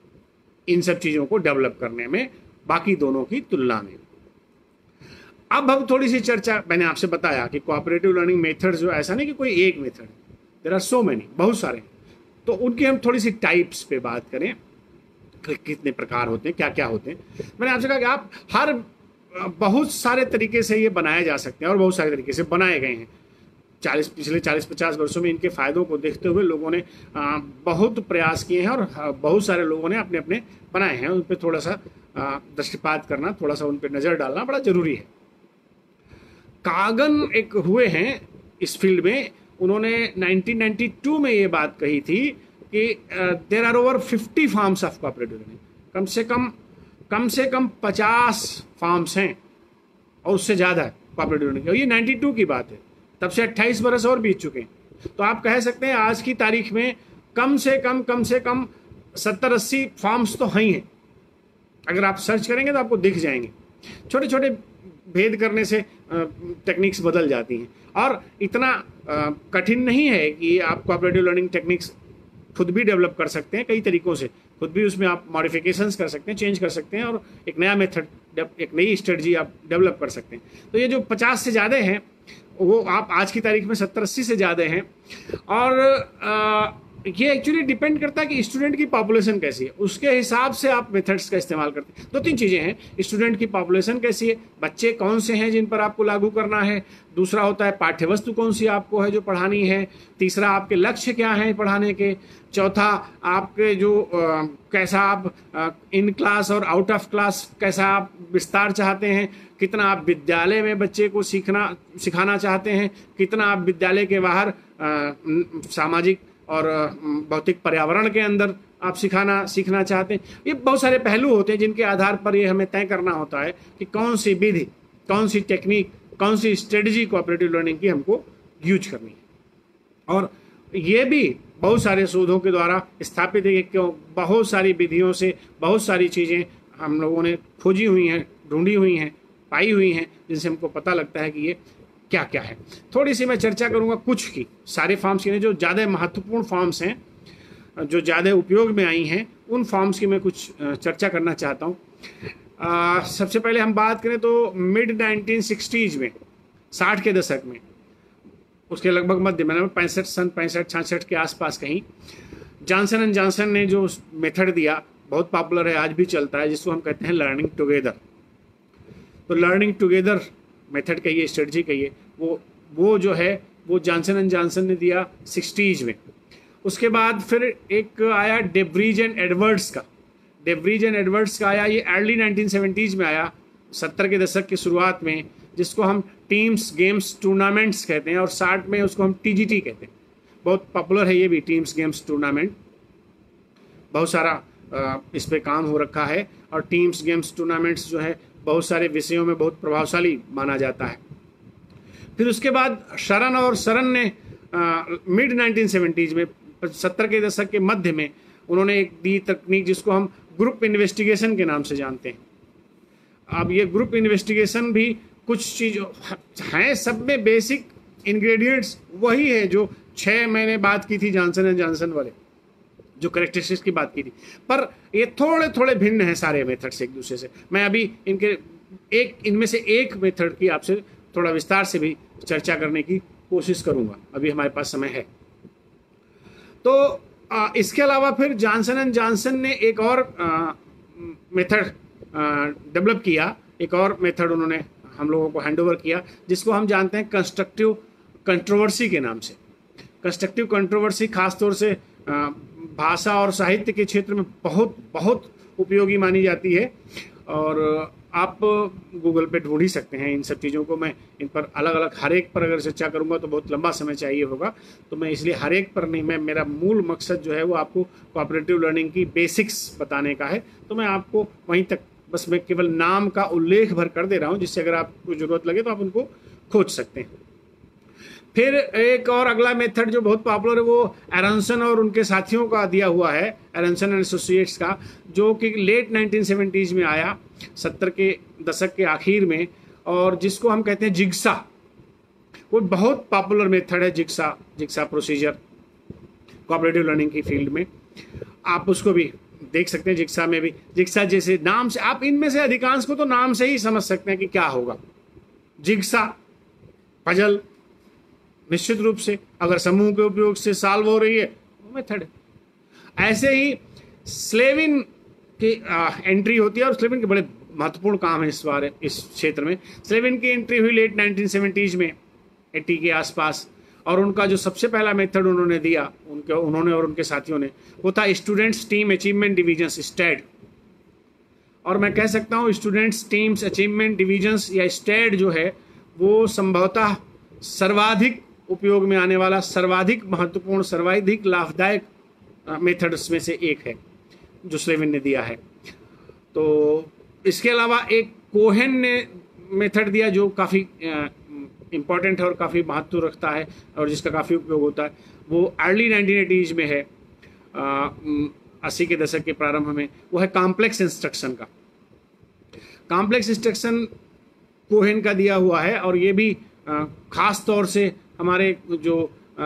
इन सब चीजों को डेवलप करने में बाकी दोनों की तुलना में। अब हम थोड़ी सी चर्चा, मैंने आपसे बताया कि कोऑपरेटिव लर्निंग मेथड्स जो, ऐसा नहीं कि कोई एक method, there are so many, बहुत सारे, तो उनकी हम थोड़ी सी टाइप्स पे बात करें, कितने प्रकार होते हैं, क्या क्या होते हैं। मैंने आपसे कहा कि आप हर बहुत सारे तरीके से ये बनाए जा सकते हैं और बहुत सारे तरीके से बनाए गए हैं। चालीस पिछले चालीस पचास वर्षों में इनके फायदों को देखते हुए लोगों ने बहुत प्रयास किए हैं और बहुत सारे लोगों ने अपने अपने बनाए हैं। उन पर थोड़ा सा दृष्टिपात करना, थोड़ा सा उन पर नज़र डालना बड़ा जरूरी है। कागन एक हुए हैं इस फील्ड में, उन्होंने नाइनटीन नाइंटी टू में ये बात कही थी कि there are over fifty forms of cooperative learning. कम से कम कम से कम पचास फार्म्स हैं और उससे ज़्यादा है कोऑपरेटिव लर्निंग। और ये नाइंटी टू की बात है, तब से अट्ठाईस बरस और बीत चुके हैं। तो आप कह सकते हैं आज की तारीख में कम से कम कम से कम सत्तर अस्सी फार्म्स तो हैं ही हैं। अगर आप सर्च करेंगे तो आपको दिख जाएंगे। छोटे छोटे भेद करने से टेक्निक्स बदल जाती हैं और इतना कठिन नहीं है कि आप कोऑपरेटिव लर्निंग टेक्निक्स खुद भी डेवलप कर सकते हैं। कई तरीकों से खुद भी उसमें आप मॉडिफिकेशंस कर सकते हैं, चेंज कर सकते हैं और एक नया मेथड एक नई स्ट्रेटजी आप डेवलप कर सकते हैं। तो ये जो पचास से ज़्यादा हैं वो आप आज की तारीख में सत्तर अस्सी से ज़्यादा हैं। और आ, ये एक्चुअली डिपेंड करता है कि स्टूडेंट की पॉपुलेशन कैसी है, उसके हिसाब से आप मेथड्स का इस्तेमाल करते हैं। दो तीन चीज़ें हैं, स्टूडेंट की पॉपुलेशन कैसी है, बच्चे कौन से हैं जिन पर आपको लागू करना है, दूसरा होता है पाठ्य वस्तु कौन सी आपको है जो पढ़ानी है, तीसरा आपके लक्ष्य क्या हैं पढ़ाने के, चौथा आपके जो आ, कैसा आप आ, इन क्लास और आउट ऑफ क्लास कैसा आप विस्तार चाहते हैं, कितना आप विद्यालय में बच्चे को सीखना सिखाना चाहते हैं, कितना आप विद्यालय के बाहर सामाजिक और भौतिक पर्यावरण के अंदर आप सिखाना सीखना चाहते हैं। ये बहुत सारे पहलू होते हैं जिनके आधार पर ये हमें तय करना होता है कि कौन सी विधि, कौन सी टेक्निक, कौन सी स्ट्रेटजी कोऑपरेटिव लर्निंग की हमको यूज करनी है। और ये भी बहुत सारे शोधों के द्वारा स्थापित है कि क्यों बहुत सारी विधियों से बहुत सारी चीज़ें हम लोगों ने खोजी हुई हैं, ढूंढी हुई हैं, पाई हुई हैं, जिनसे हमको पता लगता है कि ये क्या क्या है। थोड़ी सी मैं चर्चा करूंगा कुछ की, सारे फॉर्म्स की नहीं, जो ज़्यादा महत्वपूर्ण फॉर्म्स हैं, जो ज़्यादा उपयोग में आई हैं, उन फॉर्म्स की मैं कुछ चर्चा करना चाहता हूँ। सबसे पहले हम बात करें तो मिड नाइनटीन सिक्सटीज़ में, साठ के दशक में, उसके लगभग मध्य में पैंसठ सन पैंसठ छियासठ के आसपास कहीं, जॉनसन एंड जॉनसन ने जो मेथड दिया बहुत पॉपुलर है, आज भी चलता है, जिसको हम कहते हैं लर्निंग टुगेदर। तो लर्निंग टुगेदर मेथड कहिए, स्ट्रेटजी कहिए, वो वो जो है वो जॉनसन एंड जॉनसन ने दिया सिक्सटीज़ में। उसके बाद फिर एक आया डेब्रीज एंड एडवर्ड्स का, डेब्रीज एंड एडवर्ड्स का आया, ये अर्ली नाइनटीन सेवेंटीज़ में आया, सत्तर के दशक की शुरुआत में, जिसको हम टीम्स गेम्स टूर्नामेंट्स कहते हैं, और साठ में उसको हम टीजीटी कहते हैं। बहुत पॉपुलर है ये भी, टीम्स गेम्स टूर्नामेंट, बहुत सारा इस पे काम हो रखा है, और टीम्स गेम्स टूर्नामेंट्स जो है बहुत सारे विषयों में बहुत प्रभावशाली माना जाता है। फिर उसके बाद शरण और सरन ने मिड नाइनटीन सेवेंटीज़ में, सत्तर के दशक के मध्य में, उन्होंने एक दी तकनीक जिसको हम ग्रुप इन्वेस्टिगेशन के नाम से जानते हैं। अब ये ग्रुप इन्वेस्टिगेशन भी कुछ चीज़ हैं, सब में बेसिक इंग्रेडिएंट्स वही है जो छः मैंने बात की थी जॉनसन एंड जॉनसन वाले, जो करेक्टरिस्टिक्स की बात की थी, पर ये थोड़े थोड़े भिन्न हैं सारे मेथड्स एक दूसरे से। मैं अभी इनके एक इनमें से एक मेथड की आपसे थोड़ा विस्तार से भी चर्चा करने की कोशिश करूंगा, अभी हमारे पास समय है। तो आ, इसके अलावा फिर जॉनसन एंड जॉनसन ने एक और मेथड डेवलप किया, एक और मेथड उन्होंने हम लोगों को हैंडओवर किया, जिसको हम जानते हैं कंस्ट्रक्टिव कंट्रोवर्सी के नाम से। कंस्ट्रक्टिव कंट्रोवर्सी खासतौर से आ, भाषा और साहित्य के क्षेत्र में बहुत बहुत उपयोगी मानी जाती है, और आप गूगल पे ढूंढ ही सकते हैं इन सब चीज़ों को। मैं इन पर अलग अलग हर एक पर अगर चर्चा करूंगा तो बहुत लंबा समय चाहिए होगा, तो मैं इसलिए हर एक पर नहीं, मैं मेरा मूल मकसद जो है वो आपको कोऑपरेटिव लर्निंग की बेसिक्स बताने का है। तो मैं आपको वहीं तक बस मैं केवल नाम का उल्लेख भर कर दे रहा हूँ, जिससे अगर आपको ज़रूरत लगे तो आप उनको खोज सकते हैं। फिर एक और अगला मेथड जो बहुत पॉपुलर है वो एरनसन और उनके साथियों का दिया हुआ है, एरनसन एंड एसोसिएट्स का, जो कि लेट नाइनटीन सेवेंटीज़ में आया, सत्तर के दशक के आखिर में, और जिसको हम कहते हैं जिग्सा। वो बहुत पॉपुलर मेथड है jigsaw, jigsaw procedure cooperative learning की फील्ड में। आप उसको भी देख सकते हैं, जिग्सा में भी, जिग्सा जैसे नाम से आप इनमें से अधिकांश को तो नाम से ही समझ सकते हैं कि क्या होगा। जिग्सा पजल निश्चित रूप से अगर समूह के उपयोग से सॉल्व हो रही है वो मेथड है। ऐसे ही स्लेविन की एंट्री होती है, और स्लेविन के बड़े महत्वपूर्ण काम है इस बार इस क्षेत्र में। स्लेविन की एंट्री हुई लेट नाइनटीन सेवेंटीज़ में, अस्सी के आसपास, और उनका जो सबसे पहला मेथड उन्होंने दिया, उनके उन्होंने और उनके साथियों ने, वो था students team achievement divisions, STAD. और मैं कह सकता हूँ स्टूडेंट्स टीम्स अचीवमेंट डिविजन्स या स्टैड जो है वो संभवतः सर्वाधिक उपयोग में आने वाला, सर्वाधिक महत्वपूर्ण, सर्वाधिक लाभदायक मेथड्स में से एक है जो स्लेविन ने दिया है। तो इसके अलावा एक कोहेन ने मेथड दिया जो काफ़ी इम्पॉर्टेंट है और काफ़ी महत्व रखता है और जिसका काफ़ी उपयोग होता है। वो अर्ली नाइनटीन एटीज़ में है, अस्सी के दशक के प्रारंभ में। वो है कॉम्प्लेक्स इंस्ट्रक्शन का। कॉम्प्लेक्स इंस्ट्रक्शन कोहेन का दिया हुआ है, और ये भी आ, खास तौर से हमारे जो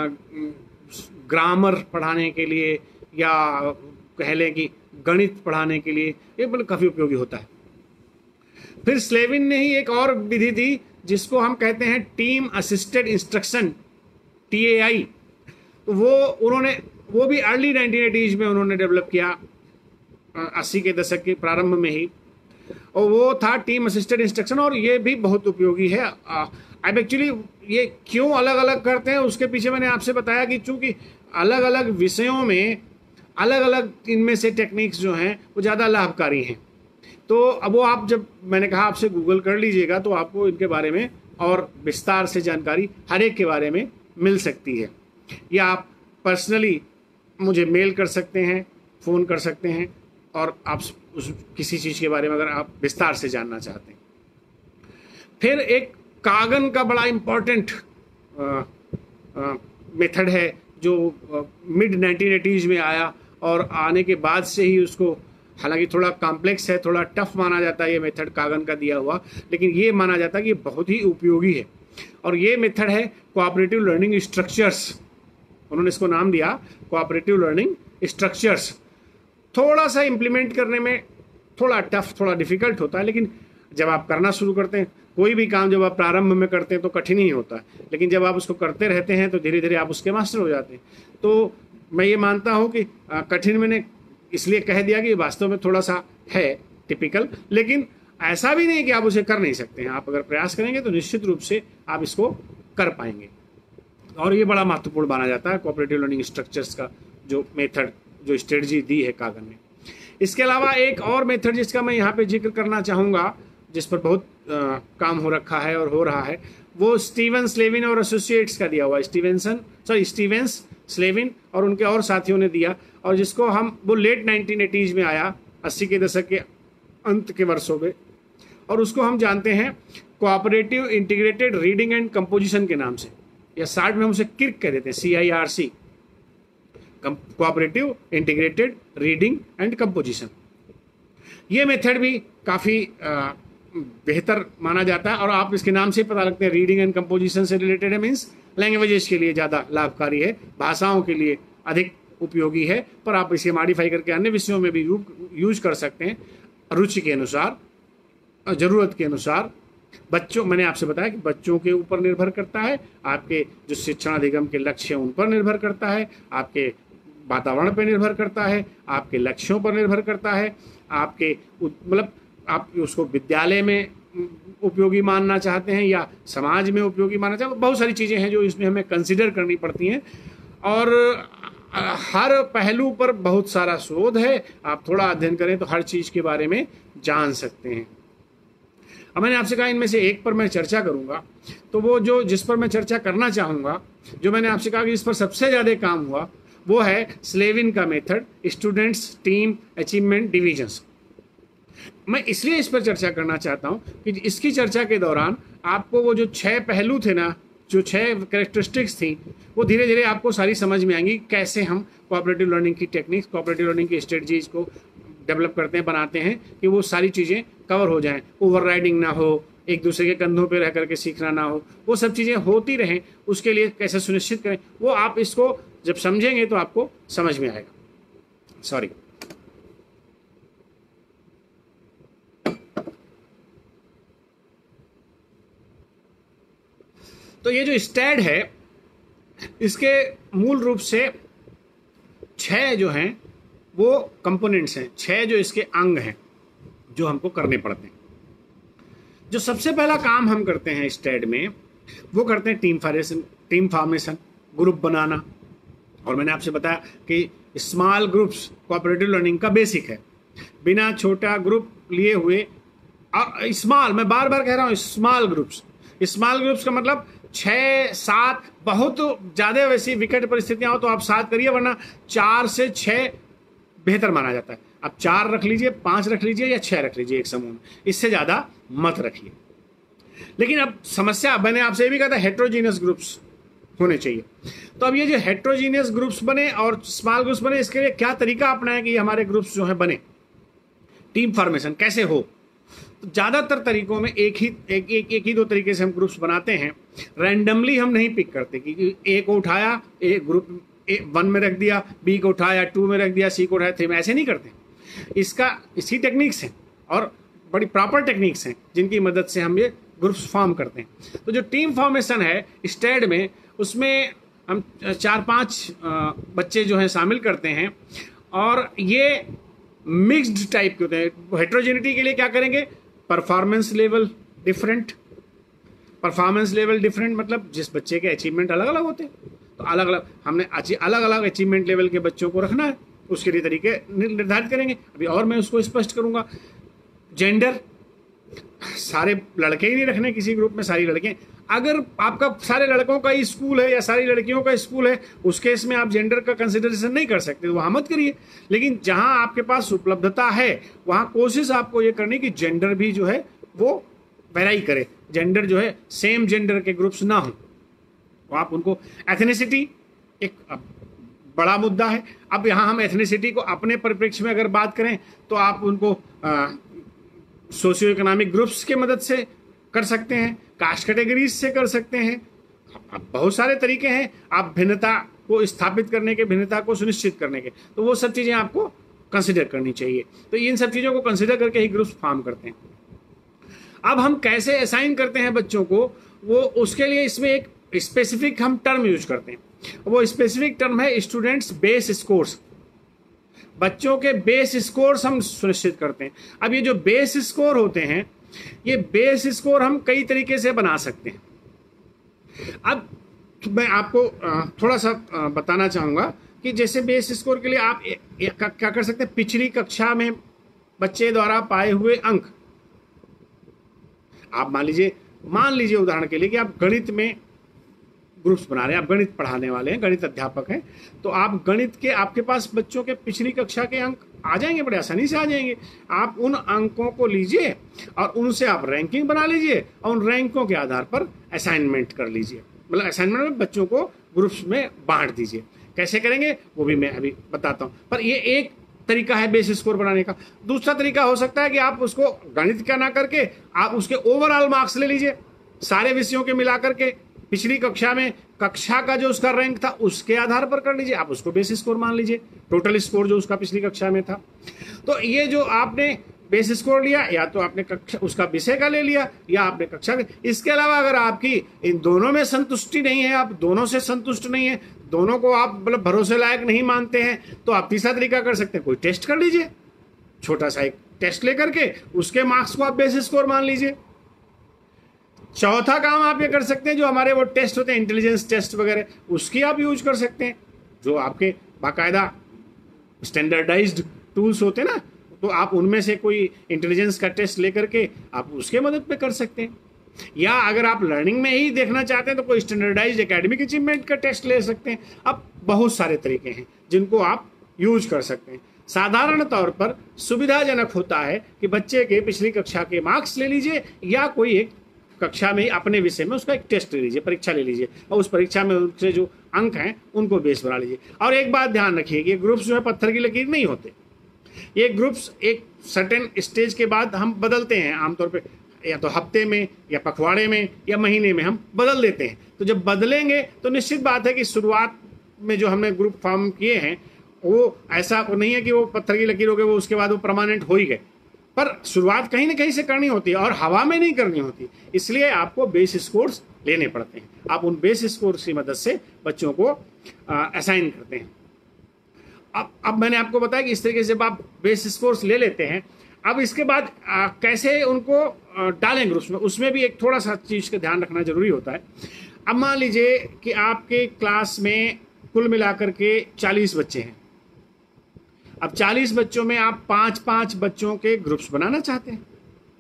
ग्रामर पढ़ाने के लिए या कह लें कि गणित पढ़ाने के लिए ये मतलब काफ़ी उपयोगी होता है। फिर स्लेविन ने ही एक और विधि दी जिसको हम कहते हैं team assisted instruction, T A I. तो वो उन्होंने वो भी अर्ली नाइनटीन एटीज़ में उन्होंने डेवलप किया, अस्सी के दशक के प्रारंभ में ही, और वो था टीम असिस्टेड इंस्ट्रक्शन, और ये भी बहुत उपयोगी है। अब एक्चुअली ये क्यों अलग अलग करते हैं उसके पीछे मैंने आपसे बताया कि चूंकि अलग अलग विषयों में अलग अलग इनमें से टेक्निक्स जो हैं वो ज़्यादा लाभकारी हैं। तो अब वो आप जब मैंने कहा आपसे गूगल कर लीजिएगा तो आपको इनके बारे में और विस्तार से जानकारी हर एक के बारे में मिल सकती है, या आप पर्सनली मुझे मेल कर सकते हैं, फ़ोन कर सकते हैं, और आप उस किसी चीज़ के बारे में अगर आप विस्तार से जानना चाहते हैं। फिर एक कागन का बड़ा इम्पॉर्टेंट मेथड है जो मिड नाइनटीन एटीज़ में आया, और आने के बाद से ही उसको, हालांकि थोड़ा कॉम्प्लेक्स है, थोड़ा टफ माना जाता है ये मेथड कागन का दिया हुआ, लेकिन ये माना जाता है कि ये बहुत ही उपयोगी है। और ये मेथड है कोऑपरेटिव लर्निंग स्ट्रक्चर्स, उन्होंने इसको नाम दिया कोऑपरेटिव लर्निंग स्ट्रक्चर्स। थोड़ा सा इम्प्लीमेंट करने में थोड़ा टफ, थोड़ा डिफिकल्ट होता है, लेकिन जब आप करना शुरू करते हैं, कोई भी काम जब आप प्रारंभ में करते हैं तो कठिन ही होता है, लेकिन जब आप उसको करते रहते हैं तो धीरे धीरे आप उसके मास्टर हो जाते हैं। तो मैं ये मानता हूँ कि कठिन मैंने इसलिए कह दिया कि वास्तव में थोड़ा सा है टिपिकल, लेकिन ऐसा भी नहीं कि आप उसे कर नहीं सकते हैं। आप अगर प्रयास करेंगे तो निश्चित रूप से आप इसको कर पाएंगे, और ये बड़ा महत्वपूर्ण माना जाता है कोऑपरेटिव लर्निंग स्ट्रक्चर्स का जो मेथड, जो स्ट्रेटजी दी है कागन ने। इसके अलावा एक और मेथड जिसका मैं यहाँ पे जिक्र करना चाहूँगा, जिस पर बहुत आ, काम हो रखा है और हो रहा है, वो स्टीवन स्लेविन और एसोसिएट्स का दिया हुआ, स्टीवेंसन सॉरी स्टीवेंस स्लेविन और उनके और साथियों ने दिया, और जिसको हम, वो लेट नाइनटीन एटीज़ में आया, अस्सी के दशक के अंत के वर्षों में, और उसको हम जानते हैं cooperative integrated reading and composition के नाम से, या शार्ट में हम उसे किर्क कह देते हैं, C I R C, cooperative integrated reading and composition. ये मेथड भी काफ़ी बेहतर माना जाता है, और आप इसके नाम से पता लगता है रीडिंग एंड कंपोजिशन से रिलेटेड है, मीन्स लैंग्वेजेस के लिए ज़्यादा लाभकारी है, भाषाओं के लिए अधिक उपयोगी है, पर आप इसे मॉडिफाई करके अन्य विषयों में भी यूज कर सकते हैं रुचि के अनुसार, ज़रूरत के अनुसार। बच्चों, मैंने आपसे बताया कि बच्चों के ऊपर निर्भर करता है, आपके जो शिक्षण अधिगम के लक्ष्य हैं उन पर निर्भर करता है, आपके वातावरण पर निर्भर करता है, आपके लक्ष्यों पर निर्भर करता है, आपके मतलब आप उसको विद्यालय में उपयोगी मानना चाहते हैं या समाज में उपयोगी मानना चाहते हैं। बहुत सारी चीज़ें हैं जो इसमें हमें कंसिडर करनी पड़ती हैं, और हर पहलू पर बहुत सारा शोध है। आप थोड़ा अध्ययन करें तो हर चीज़ के बारे में जान सकते हैं। अब मैंने आपसे कहा इनमें से एक पर मैं चर्चा करूंगा, तो वो जो जिस पर मैं चर्चा करना चाहूँगा, जो मैंने आपसे कहा कि इस पर सबसे ज़्यादा काम हुआ, वो है स्लेविन का method, students team achievement divisions. मैं इसलिए इस पर चर्चा करना चाहता हूँ कि इसकी चर्चा के दौरान आपको वो जो छह पहलू थे ना, जो छह कैरेक्टरिस्टिक्स थी, वो धीरे धीरे आपको सारी समझ में आएंगी, कैसे हम कोऑपरेटिव लर्निंग की टेक्निक्स, कोऑपरेटिव लर्निंग की स्ट्रेटजीज को डेवलप करते हैं, बनाते हैं, कि वो सारी चीज़ें कवर हो जाएं, ओवरराइडिंग ना हो, एक दूसरे के कंधों पे रह करके सीखना ना हो, वो सब चीज़ें होती रहें, उसके लिए कैसे सुनिश्चित करें, वो आप इसको जब समझेंगे तो आपको समझ में आएगा। सॉरी तो ये जो स्टैड है, इसके मूल रूप से छह जो हैं वो कंपोनेंट्स हैं, छह जो इसके अंग हैं जो हमको करने पड़ते हैं। जो सबसे पहला काम हम करते हैं स्टैड में, वो करते हैं team formation, team formation, group बनाना। और मैंने आपसे बताया कि स्मॉल ग्रुप्स कोऑपरेटिव लर्निंग का बेसिक है। बिना छोटा ग्रुप लिए हुए, स्मॉल, मैं बार बार कह रहा हूँ स्मॉल ग्रुप्स, स्मॉल ग्रुप्स का मतलब छः सात, बहुत ज़्यादा वैसी विकट परिस्थितियाँ हो तो आप सात करिए, वरना चार से छः बेहतर माना जाता है। आप चार रख लीजिए, पाँच रख लीजिए, या छः रख लीजिए एक समूह में, इससे ज़्यादा मत रखिए। लेकिन अब समस्या, मैंने आपसे ये भी कहा था हेट्रोजीनियस ग्रुप्स होने चाहिए। तो अब ये जो हेट्रोजीनियस ग्रुप्स बने और स्मॉल ग्रुप्स बने, इसके लिए क्या तरीका अपनाएं कि ये हमारे ग्रुप्स जो है बने, टीम फॉर्मेशन कैसे हो। तो ज़्यादातर तरीकों में एक ही एक एक एक ही दो तरीके से हम ग्रुप्स बनाते हैं। रैंडमली हम नहीं पिक करते कि ए को उठाया, ए ग्रुप ए वन में रख दिया, बी को उठाया टू में रख दिया, सी को उठाया थ्री में, ऐसे नहीं करते। इसका इसी टेक्निक्स है, और बड़ी प्रॉपर टेक्निक्स हैं जिनकी मदद से हम ये ग्रुप्स फॉर्म करते हैं। तो जो टीम फॉर्मेशन है स्टेड में, उसमें हम चार पांच बच्चे जो हैं शामिल करते हैं और ये मिक्स्ड टाइप के होते हैं। हेट्रोजेनिटी के लिए क्या करेंगे, performance level different. Performance level different मतलब जिस बच्चे के अचीवमेंट अलग अलग होते हैं, तो अलग अलग हमने अलग अलग अचीवमेंट लेवल के बच्चों को रखना है, उसके लिए तरीके निर्धारित करेंगे। अभी और मैं उसको स्पष्ट करूंगा। जेंडर, सारे लड़के ही नहीं रखने किसी ग्रुप में, सारी लड़कियां। अगर आपका सारे लड़कों का ही स्कूल है या सारी लड़कियों का स्कूल है, उस केस में आप जेंडर का कंसिडरेशन नहीं कर सकते, तो वहां मत करिए। लेकिन जहां आपके पास उपलब्धता है वहां कोशिश आपको ये करनी कि जेंडर भी जो है वो वेराई करे, जेंडर जो है सेम जेंडर के ग्रुप्स ना हो। तो आप उनको, एथनिसिटी एक बड़ा मुद्दा है। अब यहाँ हम एथनिसिटी को अपने परिप्रेक्ष्य में अगर बात करें तो आप उनको सोशियो इकोनॉमिक ग्रुप्स के मदद से कर सकते हैं, कास्ट कैटेगरीज से कर सकते हैं। अब बहुत सारे तरीके हैं आप भिन्नता को स्थापित करने के, भिन्नता को सुनिश्चित करने के, तो वो सब चीज़ें आपको कंसिडर करनी चाहिए। तो इन सब चीज़ों को कंसिडर करके ही ग्रुप्स फॉर्म करते हैं। अब हम कैसे असाइन करते हैं बच्चों को, वो उसके लिए इसमें एक स्पेसिफिक हम टर्म यूज करते हैं। वो स्पेसिफिक टर्म है स्टूडेंट्स बेस स्कोर्स। बच्चों के बेस स्कोर्स हम सुनिश्चित करते हैं। अब ये जो बेस स्कोर होते हैं, ये बेस स्कोर हम कई तरीके से बना सकते हैं। अब मैं आपको थोड़ा सा बताना चाहूंगा कि जैसे बेस स्कोर के लिए आप क्या कर सकते हैं, पिछली कक्षा में बच्चे द्वारा पाए हुए अंक। आप मान लीजिए मान लीजिए उदाहरण के लिए कि आप गणित में ग्रुप्स बना रहे हैं, आप गणित पढ़ाने वाले हैं, गणित अध्यापक हैं, तो आप गणित के, आपके पास बच्चों के पिछली कक्षा के अंक आ जाएंगे, बड़े आसानी से आ जाएंगे। आप उन अंकों को लीजिए और उनसे आप रैंकिंग बना लीजिए और उन रैंकों के आधार पर असाइनमेंट कर लीजिए। मतलब असाइनमेंट में बच्चों को ग्रुप्स में बांट दीजिए। कैसे करेंगे वो भी मैं अभी बताता हूँ, पर ये एक तरीका है बेस स्कोर बनाने का। दूसरा तरीका हो सकता है कि आप उसको गणित का ना करके आप उसके ओवरऑल मार्क्स ले लीजिए, सारे विषयों के मिलाकर के। पिछली कक्षा में कक्षा का जो उसका रैंक था उसके आधार पर कर लीजिए, आप उसको बेस स्कोर मान लीजिए, टोटल स्कोर जो उसका पिछली कक्षा में था। तो ये जो आपने बेस स्कोर लिया, या तो आपने कक्षा उसका विषय का ले लिया या आपने कक्षा का। इसके अलावा अगर आपकी इन दोनों में संतुष्टि नहीं है, आप दोनों से संतुष्ट नहीं है, दोनों को आप मतलब भरोसे लायक नहीं मानते हैं, तो आप तीसरा तरीका कर सकते हैं, कोई टेस्ट कर लीजिए, छोटा सा एक टेस्ट लेकर के उसके मार्क्स को आप बेस स्कोर मान लीजिए। चौथा काम आप ये कर सकते हैं, जो हमारे वो टेस्ट होते हैं इंटेलिजेंस टेस्ट वगैरह, उसकी आप यूज कर सकते हैं, जो आपके बाकायदा स्टैंडर्डाइज्ड टूल्स होते हैं ना, तो आप उनमें से कोई इंटेलिजेंस का टेस्ट लेकर के आप उसके मदद पे कर सकते हैं। या अगर आप लर्निंग में ही देखना चाहते हैं तो कोई स्टैंडर्डाइज्ड एकेडमिक अचीवमेंट का टेस्ट ले सकते हैं। अब बहुत सारे तरीके हैं जिनको आप यूज कर सकते हैं। साधारण तौर पर सुविधाजनक होता है कि बच्चे के पिछली कक्षा के मार्क्स ले लीजिए या कोई एक कक्षा में अपने विषय में उसका एक टेस्ट ले लीजिए, परीक्षा ले लीजिए, और उस परीक्षा में उससे जो अंक हैं उनको बेस बना लीजिए। और एक बात ध्यान रखिए कि ग्रुप्स जो है पत्थर की लकीर नहीं होते। ये ग्रुप्स एक सर्टेन स्टेज के बाद हम बदलते हैं, आमतौर पे या तो हफ्ते में या पखवाड़े में या महीने में हम बदल देते हैं। तो जब बदलेंगे तो निश्चित बात है कि शुरुआत में जो हमने ग्रुप फॉर्म किए हैं वो ऐसा नहीं है कि वो पत्थर की लकीर हो गए, वो उसके बाद वो परमानेंट हो ही गए, पर शुरुआत कहीं ना कहीं से करनी होती है और हवा में नहीं करनी होती। इसलिए आपको बेस स्कोर्स लेने पड़ते हैं। आप उन बेस स्कोर्स की मदद से बच्चों को असाइन करते हैं। अब अब मैंने आपको बताया कि इस तरीके से जब आप बेस स्कोर्स ले लेते हैं, अब इसके बाद आ, कैसे उनको आ, डालें ग्रुप्स में, उसमें भी एक थोड़ा सा चीज़ का ध्यान रखना जरूरी होता है। अब मान लीजिए कि आपके क्लास में कुल मिलाकर के चालीस बच्चे हैं। अब चालीस बच्चों में आप पांच पांच बच्चों के ग्रुप्स बनाना चाहते हैं।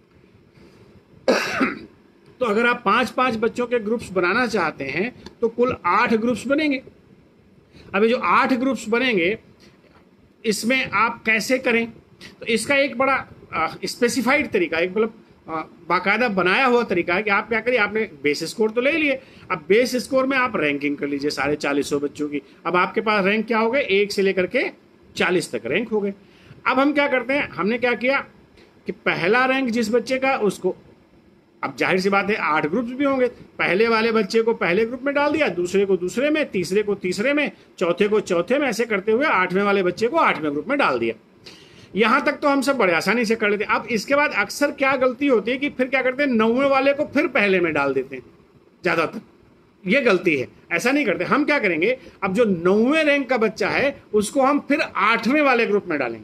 तो अगर आप पांच पांच बच्चों के ग्रुप्स बनाना चाहते हैं तो कुल आठ ग्रुप्स बनेंगे। अब ये जो आठ ग्रुप्स बनेंगे इसमें आप कैसे करें, तो इसका एक बड़ा स्पेसिफाइड तरीका, एक मतलब बाकायदा बनाया हुआ तरीका है कि आप क्या करिए, आपने बेस स्कोर तो ले लिए, अब बेस स्कोर में आप रैंकिंग कर लीजिए साढ़े चालीसों बच्चों की। अब आपके पास रैंक क्या हो गए, एक से लेकर के चालीस तक रैंक हो गए। अब हम क्या करते हैं, हमने क्या किया कि पहला रैंक जिस बच्चे का उसको, अब जाहिर सी बात है आठ ग्रुप्स भी होंगे, पहले वाले बच्चे को पहले ग्रुप में डाल दिया, दूसरे को दूसरे में, तीसरे को तीसरे में, चौथे को चौथे में, ऐसे करते हुए आठवें वाले बच्चे को आठवें ग्रुप में डाल दिया। यहां तक तो हम सब बड़े आसानी से कर लेते हैं। अब इसके बाद अक्सर क्या गलती होती है कि फिर क्या करते हैं, नौवें वाले को फिर पहले में डाल देते हैं, ज्यादातर ये गलती है। ऐसा नहीं करते। हम क्या करेंगे, अब जो नौवें रैंक का बच्चा है उसको हम फिर आठवें वाले ग्रुप में डालेंगे,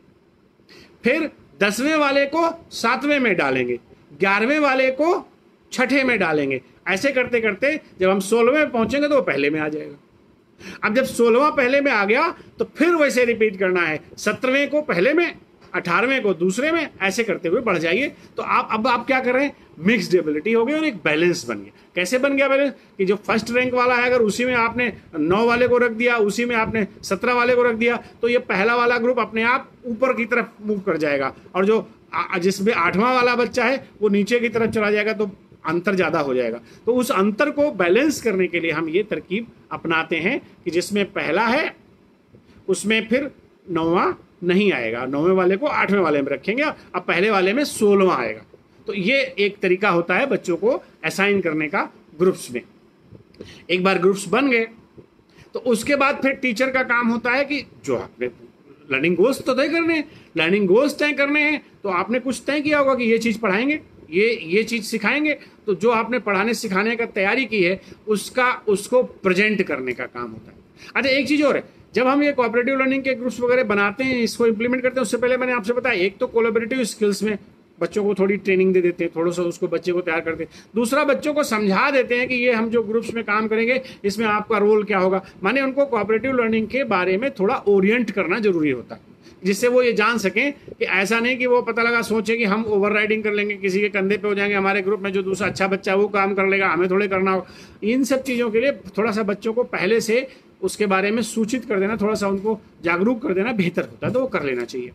फिर दसवें वाले को सातवें में डालेंगे, ग्यारहवें वाले को छठे में डालेंगे। ऐसे करते करते जब हम सोलहवें में पहुंचेंगे तो वो पहले में आ जाएगा। अब जब सोलहवां पहले में आ गया तो फिर वैसे रिपीट करना है, सत्रहवें को पहले में, अठारहवें को दूसरे में, ऐसे करते हुए बढ़ जाइए। तो आप अब आप क्या कर रहे हैं, मिक्स्ड एबिलिटी हो गई और एक बैलेंस बन गया। कैसे बन गया बैलेंस, कि जो फर्स्ट रैंक वाला है अगर उसी में आपने नौ वाले को रख दिया, उसी में आपने सत्रह वाले को रख दिया, तो ये पहला वाला ग्रुप अपने आप ऊपर की तरफ मूव कर जाएगा, और जो जिसमें आठवां वाला बच्चा है वो नीचे की तरफ चला जाएगा, तो अंतर ज्यादा हो जाएगा। तो उस अंतर को बैलेंस करने के लिए हम ये तरकीब अपनाते हैं कि जिसमें पहला है उसमें फिर नौवां नहीं आएगा, नौवें वाले को आठवें वाले में रखेंगे, अब पहले वाले में सोलहवां आएगा। तो ये एक तरीका होता है बच्चों को असाइन करने का ग्रुप्स में। एक बार ग्रुप्स बन गए तो उसके बाद फिर टीचर का काम होता है कि जो आपने लर्निंग गोल्स तो तय करने हैं, लर्निंग गोल्स तय करने हैं, तो आपने कुछ तय किया होगा कि ये चीज पढ़ाएंगे, ये ये चीज सिखाएंगे। तो जो आपने पढ़ाने सिखाने का तैयारी की है उसका उसको प्रेजेंट करने का काम होता है। अच्छा, एक चीज और है, जब हम ये कोऑपरेटिव लर्निंग के ग्रुप्स वगैरह बनाते हैं, इसको इंप्लीमेंट करते हैं, उससे पहले मैंने आपसे बताया, एक तो कोलैबोरेटिव स्किल्स में बच्चों को थोड़ी ट्रेनिंग दे देते हैं, थोड़ा सा उसको बच्चे को तैयार करते हैं। दूसरा, बच्चों को समझा देते हैं कि ये हम जो ग्रुप्स में काम करेंगे इसमें आपका रोल क्या होगा। माने उनको कोऑपरेटिव लर्निंग के बारे में थोड़ा ओरिएंट करना जरूरी होता है, जिससे वो ये जान सकें कि ऐसा नहीं कि वो पता लगा सोचे कि हम ओवरराइडिंग कर लेंगे, किसी के कंधे पे हो जाएंगे, हमारे ग्रुप में जो दूसरा अच्छा बच्चा है वो काम कर लेगा, हमें थोड़े करना हो। इन सब चीज़ों के लिए थोड़ा सा बच्चों को पहले से उसके बारे में सूचित कर देना, थोड़ा सा उनको जागरूक कर देना बेहतर होता है, तो वो कर लेना चाहिए।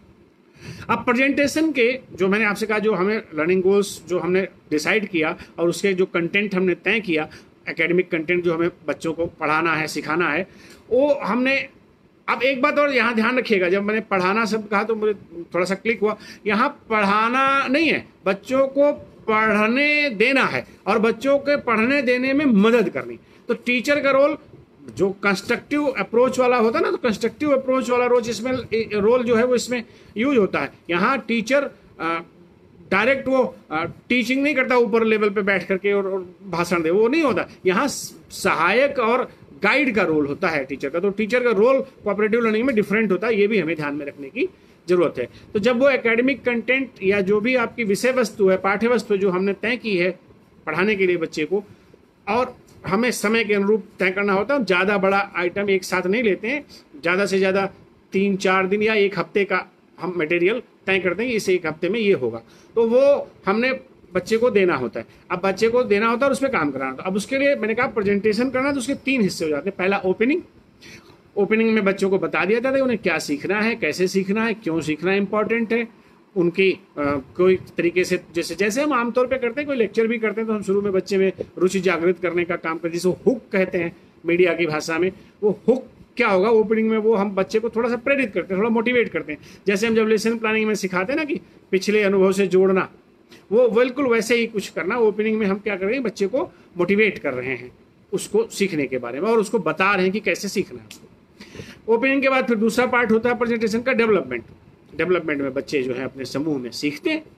अब प्रेजेंटेशन के जो मैंने आपसे कहा, जो हमें लर्निंग गोल्स जो हमने डिसाइड किया और उसके जो कंटेंट हमने तय किया, एकेडमिक कंटेंट जो हमें बच्चों को पढ़ाना है सिखाना है, वो हमने। अब एक बात और यहाँ ध्यान रखिएगा, जब मैंने पढ़ाना शब्द कहा तो मुझे थोड़ा सा क्लिक हुआ। यहाँ पढ़ाना नहीं है, बच्चों को पढ़ने देना है और बच्चों के पढ़ने देने में मदद करनी। तो टीचर का रोल जो कंस्ट्रक्टिव अप्रोच वाला होता है ना, तो कंस्ट्रक्टिव अप्रोच वाला रोल इसमें रोल जो है वो इसमें यूज होता है। यहाँ टीचर डायरेक्ट वो टीचिंग नहीं करता ऊपर लेवल पे बैठ करके और, और भाषण दे, वो नहीं होता। यहाँ सहायक और गाइड का रोल होता है टीचर का। तो टीचर का रोल कोऑपरेटिव लर्निंग में डिफरेंट होता है, ये भी हमें ध्यान में रखने की जरूरत है। तो जब वो एकेडमिक कंटेंट या जो भी आपकी विषय वस्तु है, पाठ्य वस्तु जो हमने तय की है पढ़ाने के लिए बच्चे को, और हमें समय के अनुरूप तय करना होता है। ज़्यादा बड़ा आइटम एक साथ नहीं लेते हैं, ज़्यादा से ज़्यादा तीन चार दिन या एक हफ्ते का हम मटेरियल तय करते हैं, इस एक हफ्ते में ये होगा, तो वो हमने बच्चे को देना होता है। अब बच्चे को देना होता है और उस पर काम कराना होता है। अब उसके लिए मैंने कहा प्रेजेंटेशन करना, तो उसके तीन हिस्से हो जाते हैं। पहला ओपनिंग, ओपनिंग में बच्चों को बता दिया जाता है उन्हें क्या सीखना है, कैसे सीखना है, क्यों सीखना इंपॉर्टेंट है, उनकी आ, कोई तरीके से जैसे जैसे हम आमतौर पे करते हैं, कोई लेक्चर भी करते हैं तो हम शुरू में बच्चे में रुचि जागृत करने का काम करते हैं, जिसे हुक कहते हैं मीडिया की भाषा में। वो हुक क्या होगा ओपनिंग में, वो हम बच्चे को थोड़ा सा प्रेरित करते हैं, थोड़ा मोटिवेट करते हैं। जैसे हम जब लेसन प्लानिंग में सिखाते हैं ना कि पिछले अनुभव से जोड़ना, वो बिल्कुल वैसे ही कुछ करना। ओपनिंग में हम क्या कर रहे हैं, बच्चे को मोटिवेट कर रहे हैं उसको सीखने के बारे में, और उसको बता रहे हैं कि कैसे सीखना है उसको। ओपनिंग के बाद फिर दूसरा पार्ट होता है प्रेजेंटेशन का, डेवलपमेंट। डेवलपमेंट में बच्चे जो है अपने समूह में सीखते हैं।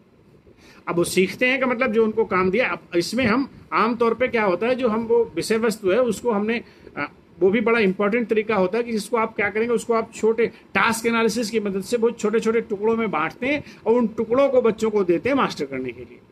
अब वो सीखते हैं का मतलब जो उनको काम दिया। अब इसमें हम आमतौर पे क्या होता है, जो हम वो विषय वस्तु है उसको हमने, वो भी बड़ा इंपॉर्टेंट तरीका होता है कि जिसको आप क्या करेंगे, उसको आप छोटे टास्क एनालिसिस की मदद से बहुत छोटे छोटे टुकड़ों में बांटते हैं और उन टुकड़ों को बच्चों को देते हैं मास्टर करने के लिए,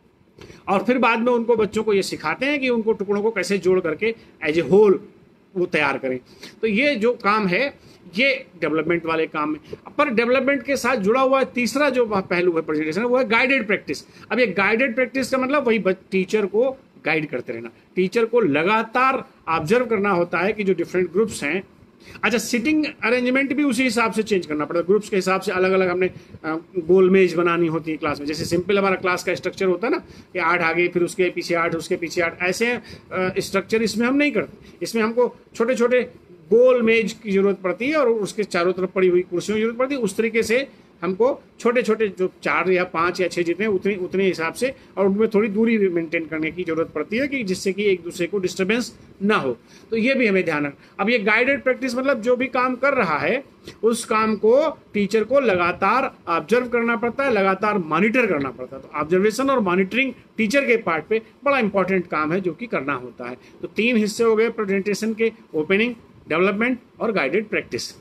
और फिर बाद में उनको बच्चों को ये सिखाते हैं कि उनको टुकड़ों को कैसे जोड़ करके एज ए होल वो तैयार करें। तो ये जो काम है ये डेवलपमेंट वाले काम में। पर डेवलपमेंट के साथ जुड़ा हुआ तीसरा जो पहलू है प्रेजेंटेशन, वो है गाइडेड प्रैक्टिस। अब ये गाइडेड प्रैक्टिस का मतलब वही टीचर को गाइड करते रहना, टीचर को लगातार ऑब्जर्व करना होता है कि जो डिफरेंट ग्रुप्स हैं। अच्छा, सिटिंग अरेंजमेंट भी उसी हिसाब से चेंज करना पड़ता है, ग्रुप्स के हिसाब से अलग अलग हमने गोल मेज बनानी होती है क्लास में। जैसे सिंपल हमारा क्लास का स्ट्रक्चर होता है ना कि आठ आगे, फिर उसके पीछे आठ, उसके पीछे आठ, ऐसे स्ट्रक्चर इसमें हम नहीं करते। इसमें हमको छोटे छोटे गोल मेज की जरूरत पड़ती है और उसके चारों तरफ पड़ी हुई कुर्सियों की जरूरत पड़ती है। उस तरीके से हमको छोटे छोटे जो चार या पाँच या छः जितने उतने उतने हिसाब से, और उनमें थोड़ी दूरी मेंटेन करने की जरूरत पड़ती है कि जिससे कि एक दूसरे को डिस्टर्बेंस ना हो। तो ये भी हमें ध्यान रखना। अब ये गाइडेड प्रैक्टिस मतलब जो भी काम कर रहा है उस काम को टीचर को लगातार ऑब्जर्व करना पड़ता है, लगातार मॉनिटर करना पड़ता है। तो ऑब्जर्वेशन और मॉनिटरिंग टीचर के पार्ट पे बड़ा इंपॉर्टेंट काम है जो कि करना होता है। तो तीन हिस्से हो गए प्रेजेंटेशन के, ओपनिंग, डेवलपमेंट और गाइडेड प्रैक्टिस।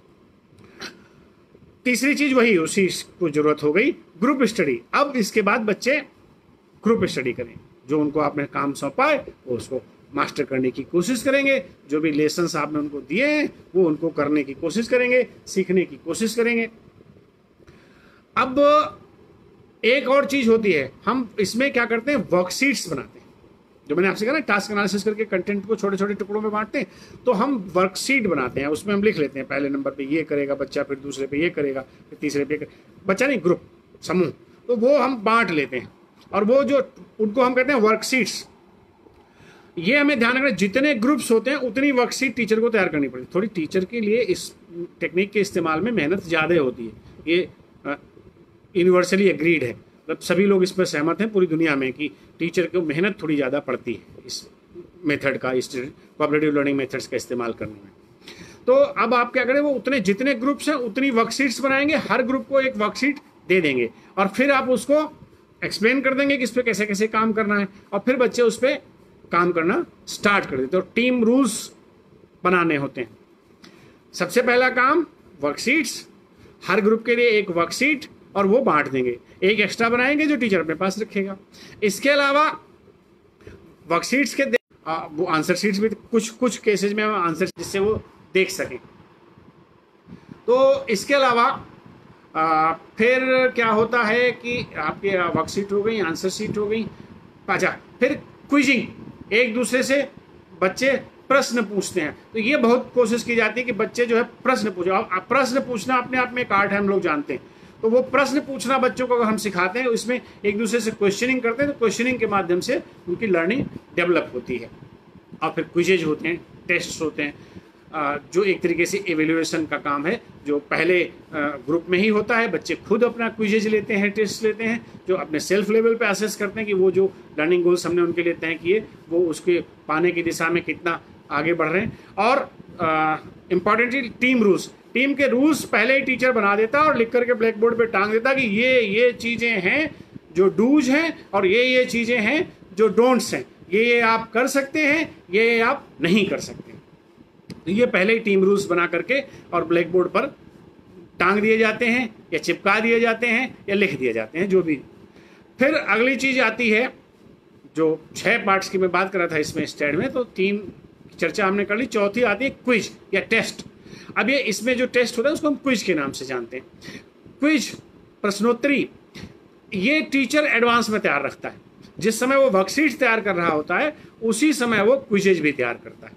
तीसरी चीज वही उसी को जरूरत हो गई, ग्रुप स्टडी। अब इसके बाद बच्चे ग्रुप स्टडी करें, जो उनको आपने काम सौंपा है वो उसको मास्टर करने की कोशिश करेंगे, जो भी लेसन्स आपने उनको दिए हैं वो उनको करने की कोशिश करेंगे, सीखने की कोशिश करेंगे। अब एक और चीज होती है, हम इसमें क्या करते हैं, वर्कशीट्स बनाते हैं। जो मैंने आपसे कहा ना, टास्क एनालिसिस करके कंटेंट को छोटे छोटे टुकड़ों में बांटते हैं, तो हम वर्कशीट बनाते हैं। उसमें हम लिख लेते हैं पहले नंबर पे ये करेगा बच्चा, फिर दूसरे पे ये करेगा, फिर तीसरे पे बच्चा नहीं ग्रुप समूह, तो वो हम बांट लेते हैं। और वो जो उनको हम कहते हैं वर्कशीट्स। ये हमें ध्यान रखना, जितने ग्रुप्स होते हैं उतनी वर्कशीट टीचर को तैयार करनी पड़ती है। थोड़ी टीचर के लिए इस टेक्निक के इस्तेमाल में मेहनत ज़्यादा होती है, ये यूनिवर्सली एग्रीड है, मतलब सभी लोग इस पर सहमत हैं पूरी दुनिया में कि टीचर को मेहनत थोड़ी ज़्यादा पड़ती है इस मेथड का, इस कोऑपरेटिव लर्निंग मेथड्स का इस्तेमाल करने में। तो अब आप क्या करें, वो उतने जितने ग्रुप्स हैं उतनी वर्कशीट्स बनाएंगे, हर ग्रुप को एक वर्कशीट दे देंगे और फिर आप उसको एक्सप्लेन कर देंगे कि इस पर कैसे कैसे काम करना है, और फिर बच्चे उस पर काम करना स्टार्ट कर देते हैं। तो टीम रूल्स बनाने होते हैं। सबसे पहला काम वर्कशीट्स, हर ग्रुप के लिए एक वर्कशीट, और वो बांट देंगे, एक एक्स्ट्रा बनाएंगे जो टीचर अपने पास रखेगा। इसके अलावा वर्कशीट्स के आ, वो आंसर शीट्स भी कुछ कुछ केसेज में आंसर जिससे वो देख सकें। तो इसके अलावा आ, फिर क्या होता है कि आपके वर्कशीट हो गई, आंसर शीट हो गई, अच्छा फिर क्विजिंग, एक दूसरे से बच्चे प्रश्न पूछते हैं। तो ये बहुत कोशिश की जाती है कि बच्चे जो है प्रश्न पूछो। अब प्रश्न पूछना अपने आप में एक आर्ट है, हम लोग जानते हैं। तो वो प्रश्न पूछना बच्चों को अगर हम सिखाते हैं, इसमें एक दूसरे से क्वेश्चनिंग करते हैं, तो क्वेश्चनिंग के माध्यम से उनकी लर्निंग डेवलप होती है। और फिर क्विजेज होते हैं, टेस्ट होते हैं, जो एक तरीके से एवेल्युएशन का काम है, जो पहले ग्रुप में ही होता है। बच्चे खुद अपना क्विजेज लेते हैं, टेस्ट लेते हैं, जो अपने सेल्फ लेवल पे असेस करते हैं कि वो जो लर्निंग गोल्स हमने उनके लिए तय किए वो उसके पाने की दिशा में कितना आगे बढ़ रहे हैं। और इम्पॉर्टेंटली टीम रूल्स, टीम के रूल्स पहले ही टीचर बना देता और लिख करके ब्लैक बोर्ड पे टांग देता कि ये ये चीज़ें हैं जो डूज हैं और ये ये चीज़ें हैं जो डोंट्स हैं, ये ये आप कर सकते हैं, ये ये आप नहीं कर सकते। तो ये पहले ही टीम रूल्स बना करके और ब्लैक बोर्ड पर टांग दिए जाते हैं या चिपका दिए जाते हैं या लिख दिए जाते हैं, जो भी। फिर अगली चीज़ आती है, जो छः पार्ट्स की मैं बात कर रहा था इसमें स्टैंड में, तो तीन चर्चा हमने कर ली। चौथी आती है क्विज या टेस्ट। अब ये इसमें जो टेस्ट होता है उसको हम क्विज के नाम से जानते हैं। क्विज, प्रश्नोत्तरी, ये टीचर एडवांस में तैयार रखता है। जिस समय वो वर्कशीट तैयार कर रहा होता है उसी समय वो क्विजेज भी तैयार करता है।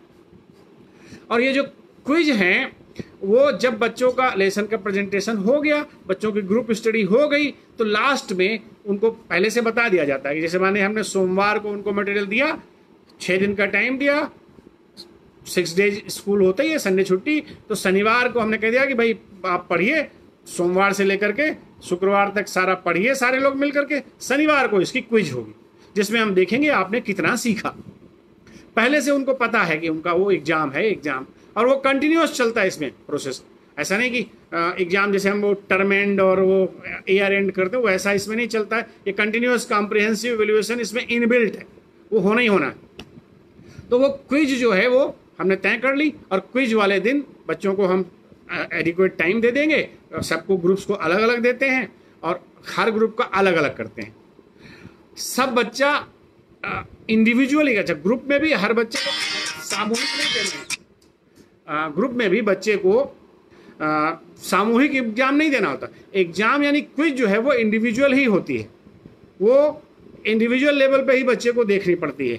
और ये जो क्विज हैं वो जब बच्चों का लेसन का प्रेजेंटेशन हो गया, बच्चों की ग्रुप स्टडी हो गई, तो लास्ट में उनको पहले से बता दिया जाता है कि जैसे माने हमने सोमवार को उनको मटेरियल दिया, छः दिन का टाइम दिया, सिक्स डेज स्कूल होता ही है, संडे छुट्टी, तो शनिवार को हमने कह दिया कि भाई आप पढ़िए, सोमवार से लेकर के शुक्रवार तक सारा पढ़िए सारे लोग मिल करके, शनिवार को इसकी क्विज होगी जिसमें हम देखेंगे आपने कितना सीखा। पहले से उनको पता है कि उनका वो एग्जाम है एग्जाम, और वो कंटिन्यूस चलता है इसमें प्रोसेस। ऐसा नहीं कि एग्जाम जैसे हम वो टर्म एंड और वो ईयर एंड करते हैं, वो ऐसा इसमें नहीं चलता है। ये कंटिन्यूस कॉम्प्रिहेंसिव इवैल्यूएशन इसमें इनबिल्ट है, वो होना ही होना है। तो वो क्विज जो है वो हमने तय कर ली, और क्विज वाले दिन बच्चों को हम एडिक्वेट टाइम दे देंगे, सबको ग्रुप्स को अलग अलग देते हैं और हर ग्रुप का अलग अलग करते हैं। सब बच्चा इंडिविजुअली, अच्छा ग्रुप में भी हर बच्चे को सामूहिक नहीं देना है, ग्रुप में भी बच्चे को आ, सामूहिक एग्जाम नहीं देना होता। एग्जाम यानी क्विज जो है वो इंडिविजुअल ही होती है, वो इंडिविजुअल लेवल पे ही बच्चे को देखनी पड़ती है।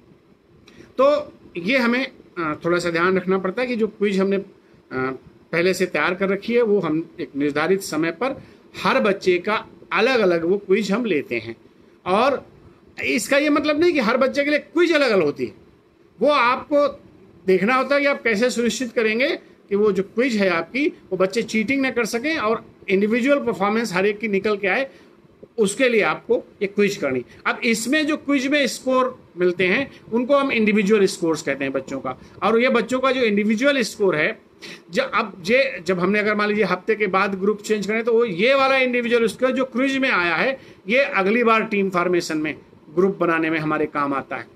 तो ये हमें थोड़ा सा ध्यान रखना पड़ता है कि जो क्विज हमने पहले से तैयार कर रखी है वो हम एक निर्धारित समय पर हर बच्चे का अलग अलग वो क्विज हम लेते हैं। और इसका ये मतलब नहीं कि हर बच्चे के लिए क्विज अलग अलग होती है, वो आपको देखना होता है कि आप कैसे सुनिश्चित करेंगे कि वो जो क्विज है आपकी, वो बच्चे चीटिंग ना कर सकें और इंडिविजुअल परफॉर्मेंस हर एक की निकल के आए, उसके लिए आपको ये क्विज करनी। अब इसमें जो क्विज में स्कोर मिलते हैं उनको हम इंडिविजुअल स्कोर्स कहते हैं बच्चों का। और ये बच्चों का जो इंडिविजुअल स्कोर है, जब अब जे जब हमने अगर मान लीजिए हफ्ते के बाद ग्रुप चेंज करें तो वो ये वाला इंडिविजुअल स्कोर जो क्विज में आया है, ये अगली बार टीम फॉर्मेशन में ग्रुप बनाने में हमारे काम आता है।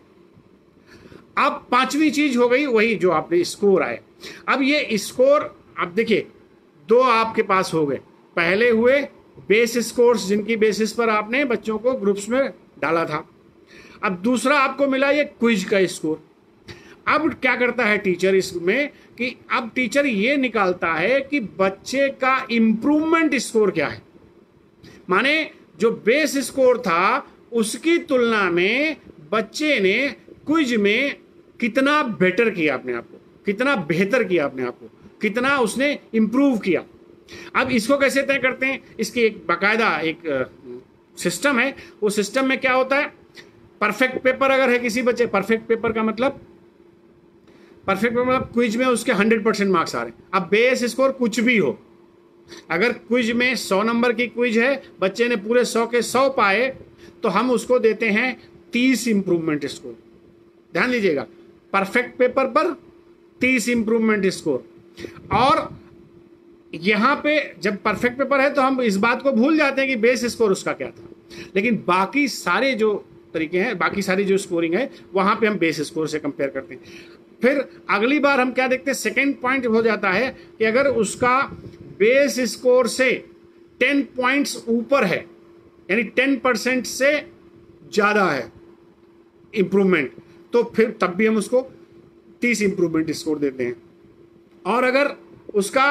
अब पांचवी चीज हो गई वही जो आपने स्कोर आए। अब ये स्कोर, अब देखिए दो आपके पास हो गए, पहले हुए बेस स्कोर्स जिनकी बेसिस पर आपने बच्चों को ग्रुप्स में डाला था। अब दूसरा आपको मिला ये क्विज का स्कोर। अब क्या करता है टीचर इसमें कि अब टीचर ये निकालता है कि बच्चे का इंप्रूवमेंट स्कोर क्या है, माने जो बेस स्कोर था उसकी तुलना में बच्चे ने क्विज में कितना बेटर किया अपने आप को, कितना बेहतर किया अपने आप को, कितना उसने इंप्रूव किया। अब इसको कैसे तय करते हैं, इसकी एक बाकायदा एक सिस्टम है। वो सिस्टम में क्या होता है, परफेक्ट पेपर अगर है किसी बच्चे, परफेक्ट पेपर का मतलब परफेक्ट पेपर मतलब क्विज में उसके हंड्रेड परसेंट मार्क्स आ रहे हैं। अब बेस स्कोर कुछ भी हो, अगर क्विज में सौ नंबर की क्विज है, बच्चे ने पूरे सौ के सौ पाए, तो हम उसको देते हैं तीस इंप्रूवमेंट स्कोर। ध्यान दीजिएगा, परफेक्ट पेपर पर तीस इंप्रूवमेंट स्कोर। और यहां पे जब परफेक्ट पेपर है तो हम इस बात को भूल जाते हैं कि बेस स्कोर उसका क्या था, लेकिन बाकी सारे जो तरीके हैं, बाकी सारी जो स्कोरिंग है, वहां पे हम बेस स्कोर से कंपेयर करते हैं। फिर अगली बार हम क्या देखते हैं, सेकेंड पॉइंट हो जाता है कि अगर उसका बेस स्कोर से टेन पॉइंट्स ऊपर है, यानी टेन परसेंट से ज्यादा है इंप्रूवमेंट, तो फिर तब भी हम उसको तीस इंप्रूवमेंट स्कोर देते हैं। और अगर उसका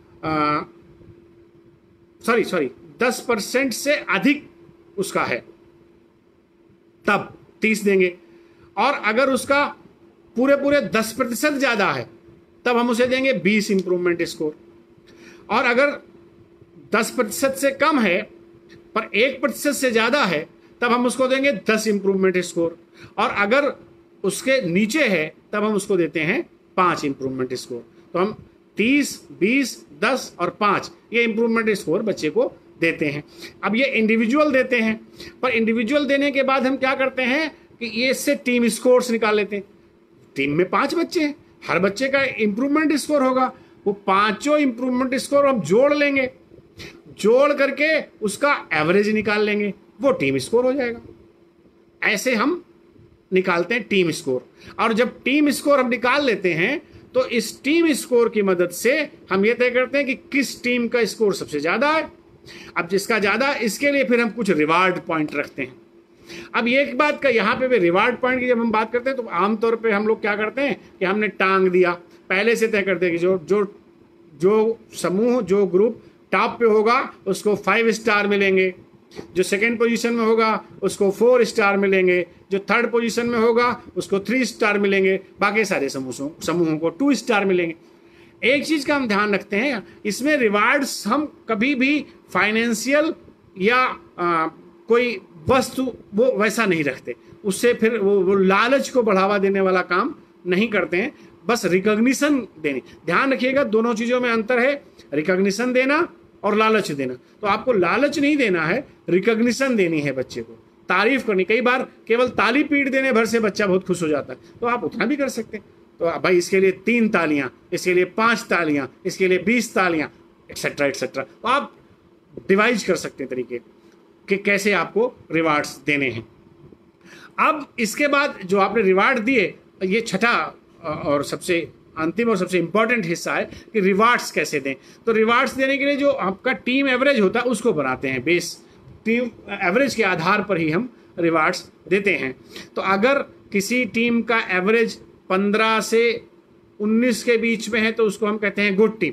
सॉरी सॉरी दस परसेंट से अधिक उसका है तब तीस देंगे। और अगर उसका पूरे पूरे दस प्रतिशत ज्यादा है तब हम उसे देंगे बीस इंप्रूवमेंट स्कोर। और अगर दस प्रतिशत से कम है पर एक प्रतिशत से ज्यादा है तब हम उसको देंगे दस इंप्रूवमेंट स्कोर। और अगर उसके नीचे है तब हम उसको देते हैं पांच इंप्रूवमेंट स्कोर। तो हम तीस, बीस, दस और पांच ये इंप्रूवमेंट स्कोर बच्चे को देते हैं। अब ये इंडिविजुअल देते हैं, पर इंडिविजुअल देने के बाद हम क्या करते हैं कि ये इससे टीम स्कोर्स निकाल लेते हैं। टीम में पांच बच्चे हैं, हर बच्चे का इंप्रूवमेंट स्कोर होगा, वो पांचों इंप्रूवमेंट स्कोर हम जोड़ लेंगे, जोड़ करके उसका एवरेज निकाल लेंगे, वो टीम स्कोर हो जाएगा। ऐसे हम निकालते हैं टीम स्कोर। और जब टीम स्कोर हम निकाल लेते हैं तो इस टीम स्कोर की मदद से हम ये तय करते हैं कि किस टीम का स्कोर सबसे ज्यादा है। अब जिसका ज्यादा, इसके लिए फिर हम कुछ रिवार्ड पॉइंट रखते हैं। अब एक बात का यहाँ पे भी रिवार्ड पॉइंट की जब हम बात करते हैं तो आमतौर पे हम लोग क्या करते हैं कि हमने टांग दिया, पहले से तय करते हैं कि जो जो जो समूह, जो ग्रुप टॉप पे होगा उसको फाइव स्टार मिलेंगे, जो सेकेंड पोजीशन में होगा उसको फोर स्टार मिलेंगे, जो थर्ड पोजीशन में होगा उसको थ्री स्टार मिलेंगे, बाकी सारे समूहों समूहों को टू स्टार मिलेंगे। एक चीज का हम ध्यान रखते हैं, इसमें रिवार्ड्स हम कभी भी फाइनेंशियल या आ, कोई वस्तु वो वैसा नहीं रखते, उससे फिर वो, वो लालच को बढ़ावा देने वाला काम नहीं करते हैं, बस रिकॉग्निशन देने। ध्यान रखिएगा दोनों चीजों में अंतर है, रिकॉग्निशन देना और लालच देना। तो आपको लालच नहीं देना है, रिकॉग्निशन देनी है, बच्चे को तारीफ करनी। कई बार केवल ताली पीट देने भर से बच्चा बहुत खुश हो जाता है, तो आप उतना भी कर सकते हैं। तो भाई इसके लिए तीन तालियां, इसके लिए पांच तालियां, इसके लिए बीस तालियां, एक्सेट्रा एक्सेट्रा। तो आप डिवाइज कर सकते हैं तरीके कि कैसे आपको रिवार्ड्स देने हैं। अब इसके बाद जो आपने रिवार्ड दिए, ये छठा और सबसे अंतिम और सबसे इंपॉर्टेंट हिस्सा है कि रिवार्ड्स कैसे दें। तो रिवार्ड्स देने के लिए जो आपका टीम एवरेज होता है उसको बनाते हैं, बेस टीम एवरेज के आधार पर ही हम रिवार्ड्स देते हैं। तो अगर किसी टीम का एवरेज पंद्रह से उन्नीस के बीच में है तो उसको हम कहते हैं गुड टीम।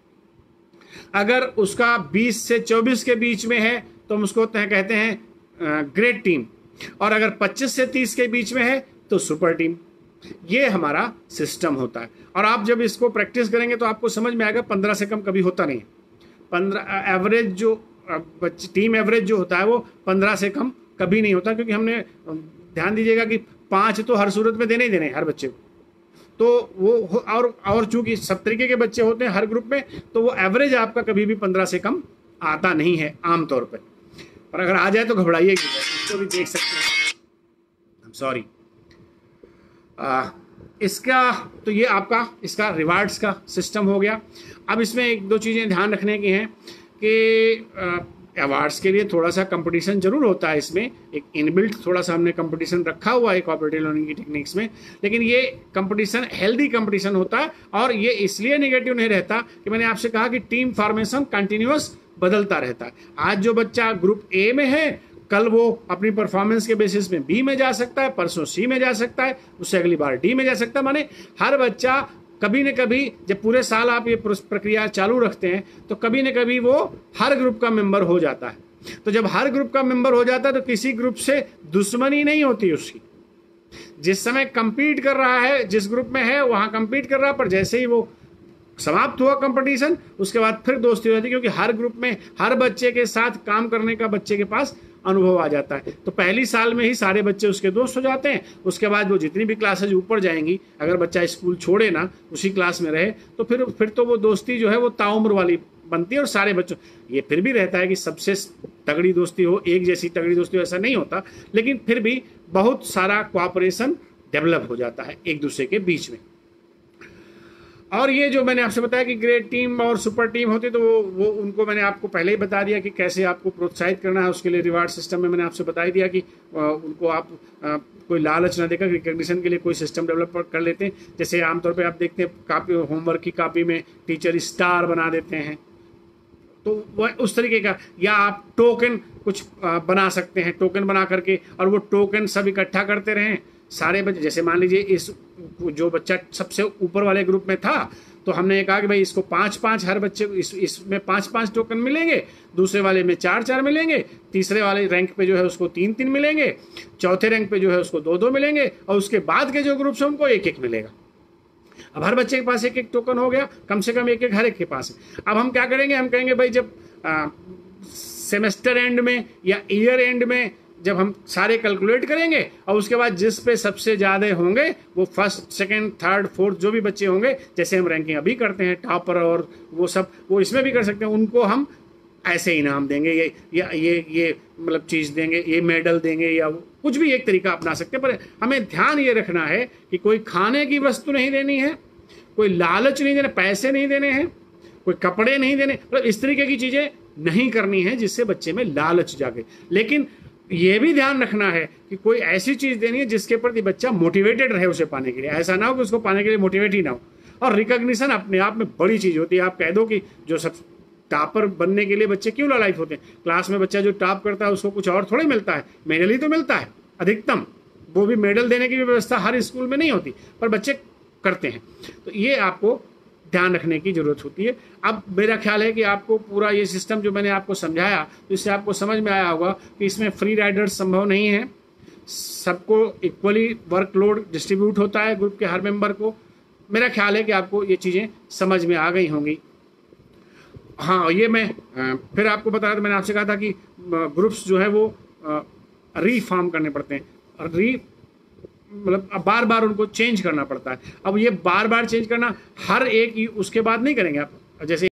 अगर उसका बीस से चौबीस के बीच में है तो हम उसको कहते हैं ग्रेट टीम। और अगर पच्चीस से तीस के बीच में है तो सुपर टीम। ये हमारा सिस्टम होता है। और आप जब इसको प्रैक्टिस करेंगे तो आपको समझ में आएगा पंद्रह से कम कभी होता नहीं है। पंद्रह एवरेज जो टीम एवरेज जो होता है वो पंद्रह से कम कभी नहीं होता, क्योंकि हमने ध्यान दीजिएगा कि पाँच तो हर सूरत में देने ही देने हर बच्चे को। तो वो और और चूंकि सब तरीके के बच्चे होते हैं हर ग्रुप में, तो वो एवरेज आपका कभी भी पंद्रह से कम आता नहीं है आमतौर पर। और अगर आ जाए तो घबराइएगा, इसको भी देख सकते हैं। I am sorry. इसका तो ये आपका इसका रिवार्ड्स का सिस्टम हो गया। अब इसमें एक दो चीज़ें ध्यान रखने की हैं कि अवार्ड्स के लिए थोड़ा सा कंपटीशन जरूर होता है। इसमें एक इनबिल्ट थोड़ा सा हमने कंपटीशन रखा हुआ है कोऑपरेटिव लर्निंग की टेक्निक्स में, लेकिन ये कंपटीशन हेल्दी कंपटीशन होता है। और ये इसलिए नेगेटिव नहीं रहता कि मैंने आपसे कहा कि टीम फॉर्मेशन कंटिन्यूअस बदलता रहता है। आज जो बच्चा ग्रुप ए में है, कल वो अपनी परफॉर्मेंस के बेसिस में बी में जा सकता है, परसों सी में जा सकता है, उससे अगली बार डी में जा सकता है। माने हर बच्चा कभी न कभी, जब पूरे साल आप ये प्रक्रिया चालू रखते हैं, तो कभी न कभी वो हर ग्रुप का मेंबर हो जाता है। तो जब हर ग्रुप का मेंबर हो जाता है तो किसी ग्रुप से दुश्मनी नहीं होती उसकी। जिस समय कंपीट कर रहा है, जिस ग्रुप में है वहां कंपीट कर रहा है, पर जैसे ही वो समाप्त हुआ कंपटीशन, उसके बाद फिर दोस्ती हो जाती है, क्योंकि हर ग्रुप में हर बच्चे के साथ काम करने का बच्चे के पास अनुभव आ जाता है। तो पहली साल में ही सारे बच्चे उसके दोस्त हो जाते हैं। उसके बाद वो जितनी भी क्लासेज ऊपर जाएंगी, अगर बच्चा स्कूल छोड़े ना, उसी क्लास में रहे, तो फिर फिर तो वो दोस्ती जो है वो ताउम्र वाली बनती है। और सारे बच्चों, ये फिर भी रहता है कि सबसे तगड़ी दोस्ती हो, एक जैसी तगड़ी दोस्ती हो, ऐसा नहीं होता, लेकिन फिर भी बहुत सारा कोऑपरेशन डेवलप हो जाता है एक दूसरे के बीच में। और ये जो मैंने आपसे बताया कि ग्रेट टीम और सुपर टीम होती है, तो वो वो उनको मैंने आपको पहले ही बता दिया कि कैसे आपको प्रोत्साहित करना है। उसके लिए रिवार्ड सिस्टम में मैंने आपसे बता ही दिया कि उनको आप आ, कोई लालच ना देकर रिकग्निशन के लिए कोई सिस्टम डेवलप कर लेते हैं। जैसे आमतौर पे आप देखते हैं कापी, होमवर्क की कापी में टीचर स्टार बना देते हैं, तो वह उस तरीके का, या आप टोकन कुछ बना सकते हैं, टोकन बना करके, और वो टोकन सब इकट्ठा करते रहें सारे बच्चे। जैसे मान लीजिए इस जो बच्चा सबसे ऊपर वाले ग्रुप में था, तो हमने कहा कि भाई इसको पांच पांच हर बच्चे को इस इसमें पांच पांच टोकन मिलेंगे, दूसरे वाले में चार चार मिलेंगे, तीसरे वाले रैंक पे जो है उसको तीन तीन मिलेंगे, चौथे रैंक पे जो है उसको दो दो मिलेंगे, और उसके बाद के जो ग्रुप है उनको एक एक मिलेगा। अब हर बच्चे के पास एक एक टोकन हो गया, कम से कम एक एक हर एक के पास है। अब हम क्या करेंगे, हम कहेंगे भाई जब आ, सेमेस्टर एंड में या ईयर एंड में जब हम सारे कैलकुलेट करेंगे, और उसके बाद जिस पे सबसे ज़्यादा होंगे वो फर्स्ट सेकंड थर्ड फोर्थ जो भी बच्चे होंगे, जैसे हम रैंकिंग अभी करते हैं टॉपर और वो सब, वो इसमें भी कर सकते हैं, उनको हम ऐसे इनाम देंगे, ये या ये ये मतलब चीज़ देंगे, ये मेडल देंगे, या कुछ भी एक तरीका अपना सकते हैं। पर हमें ध्यान ये रखना है कि कोई खाने की वस्तु नहीं देनी है, कोई लालच नहीं देना, पैसे नहीं देने हैं, कोई कपड़े नहीं देने, मतलब इस तरीके की चीज़ें नहीं करनी है जिससे बच्चे में लालच जागे। लेकिन ये भी ध्यान रखना है कि कोई ऐसी चीज़ देनी है जिसके प्रति बच्चा मोटिवेटेड रहे उसे पाने के लिए। ऐसा ना हो कि उसको पाने के लिए मोटिवेट ही ना हो। और रिकॉग्निशन अपने आप में बड़ी चीज़ होती है। आप कह दो कि जो सब टॉपर बनने के लिए बच्चे क्यों लालायित होते हैं, क्लास में बच्चा जो टॉप करता है उसको कुछ और थोड़े मिलता है, मेडल ही तो मिलता है अधिकतम। वो भी मेडल देने की व्यवस्था हर स्कूल में नहीं होती, पर बच्चे करते हैं। तो ये आपको ध्यान रखने की जरूरत होती है। अब मेरा ख्याल है कि आपको पूरा ये सिस्टम जो मैंने आपको समझाया, तो इससे आपको समझ में आया होगा कि इसमें फ्री राइडर्स संभव नहीं है, सबको इक्वली वर्कलोड डिस्ट्रीब्यूट होता है ग्रुप के हर मेंबर को। मेरा ख्याल है कि आपको ये चीज़ें समझ में आ गई होंगी। हाँ, ये मैं फिर आपको बता रहा था, मैंने आपसे कहा था कि ग्रुप्स जो है वो रीफॉर्म करने पड़ते हैं, और री मतलब अब बार बार उनको चेंज करना पड़ता है। अब ये बार बार चेंज करना हर एक उसके बाद नहीं करेंगे आप। जैसे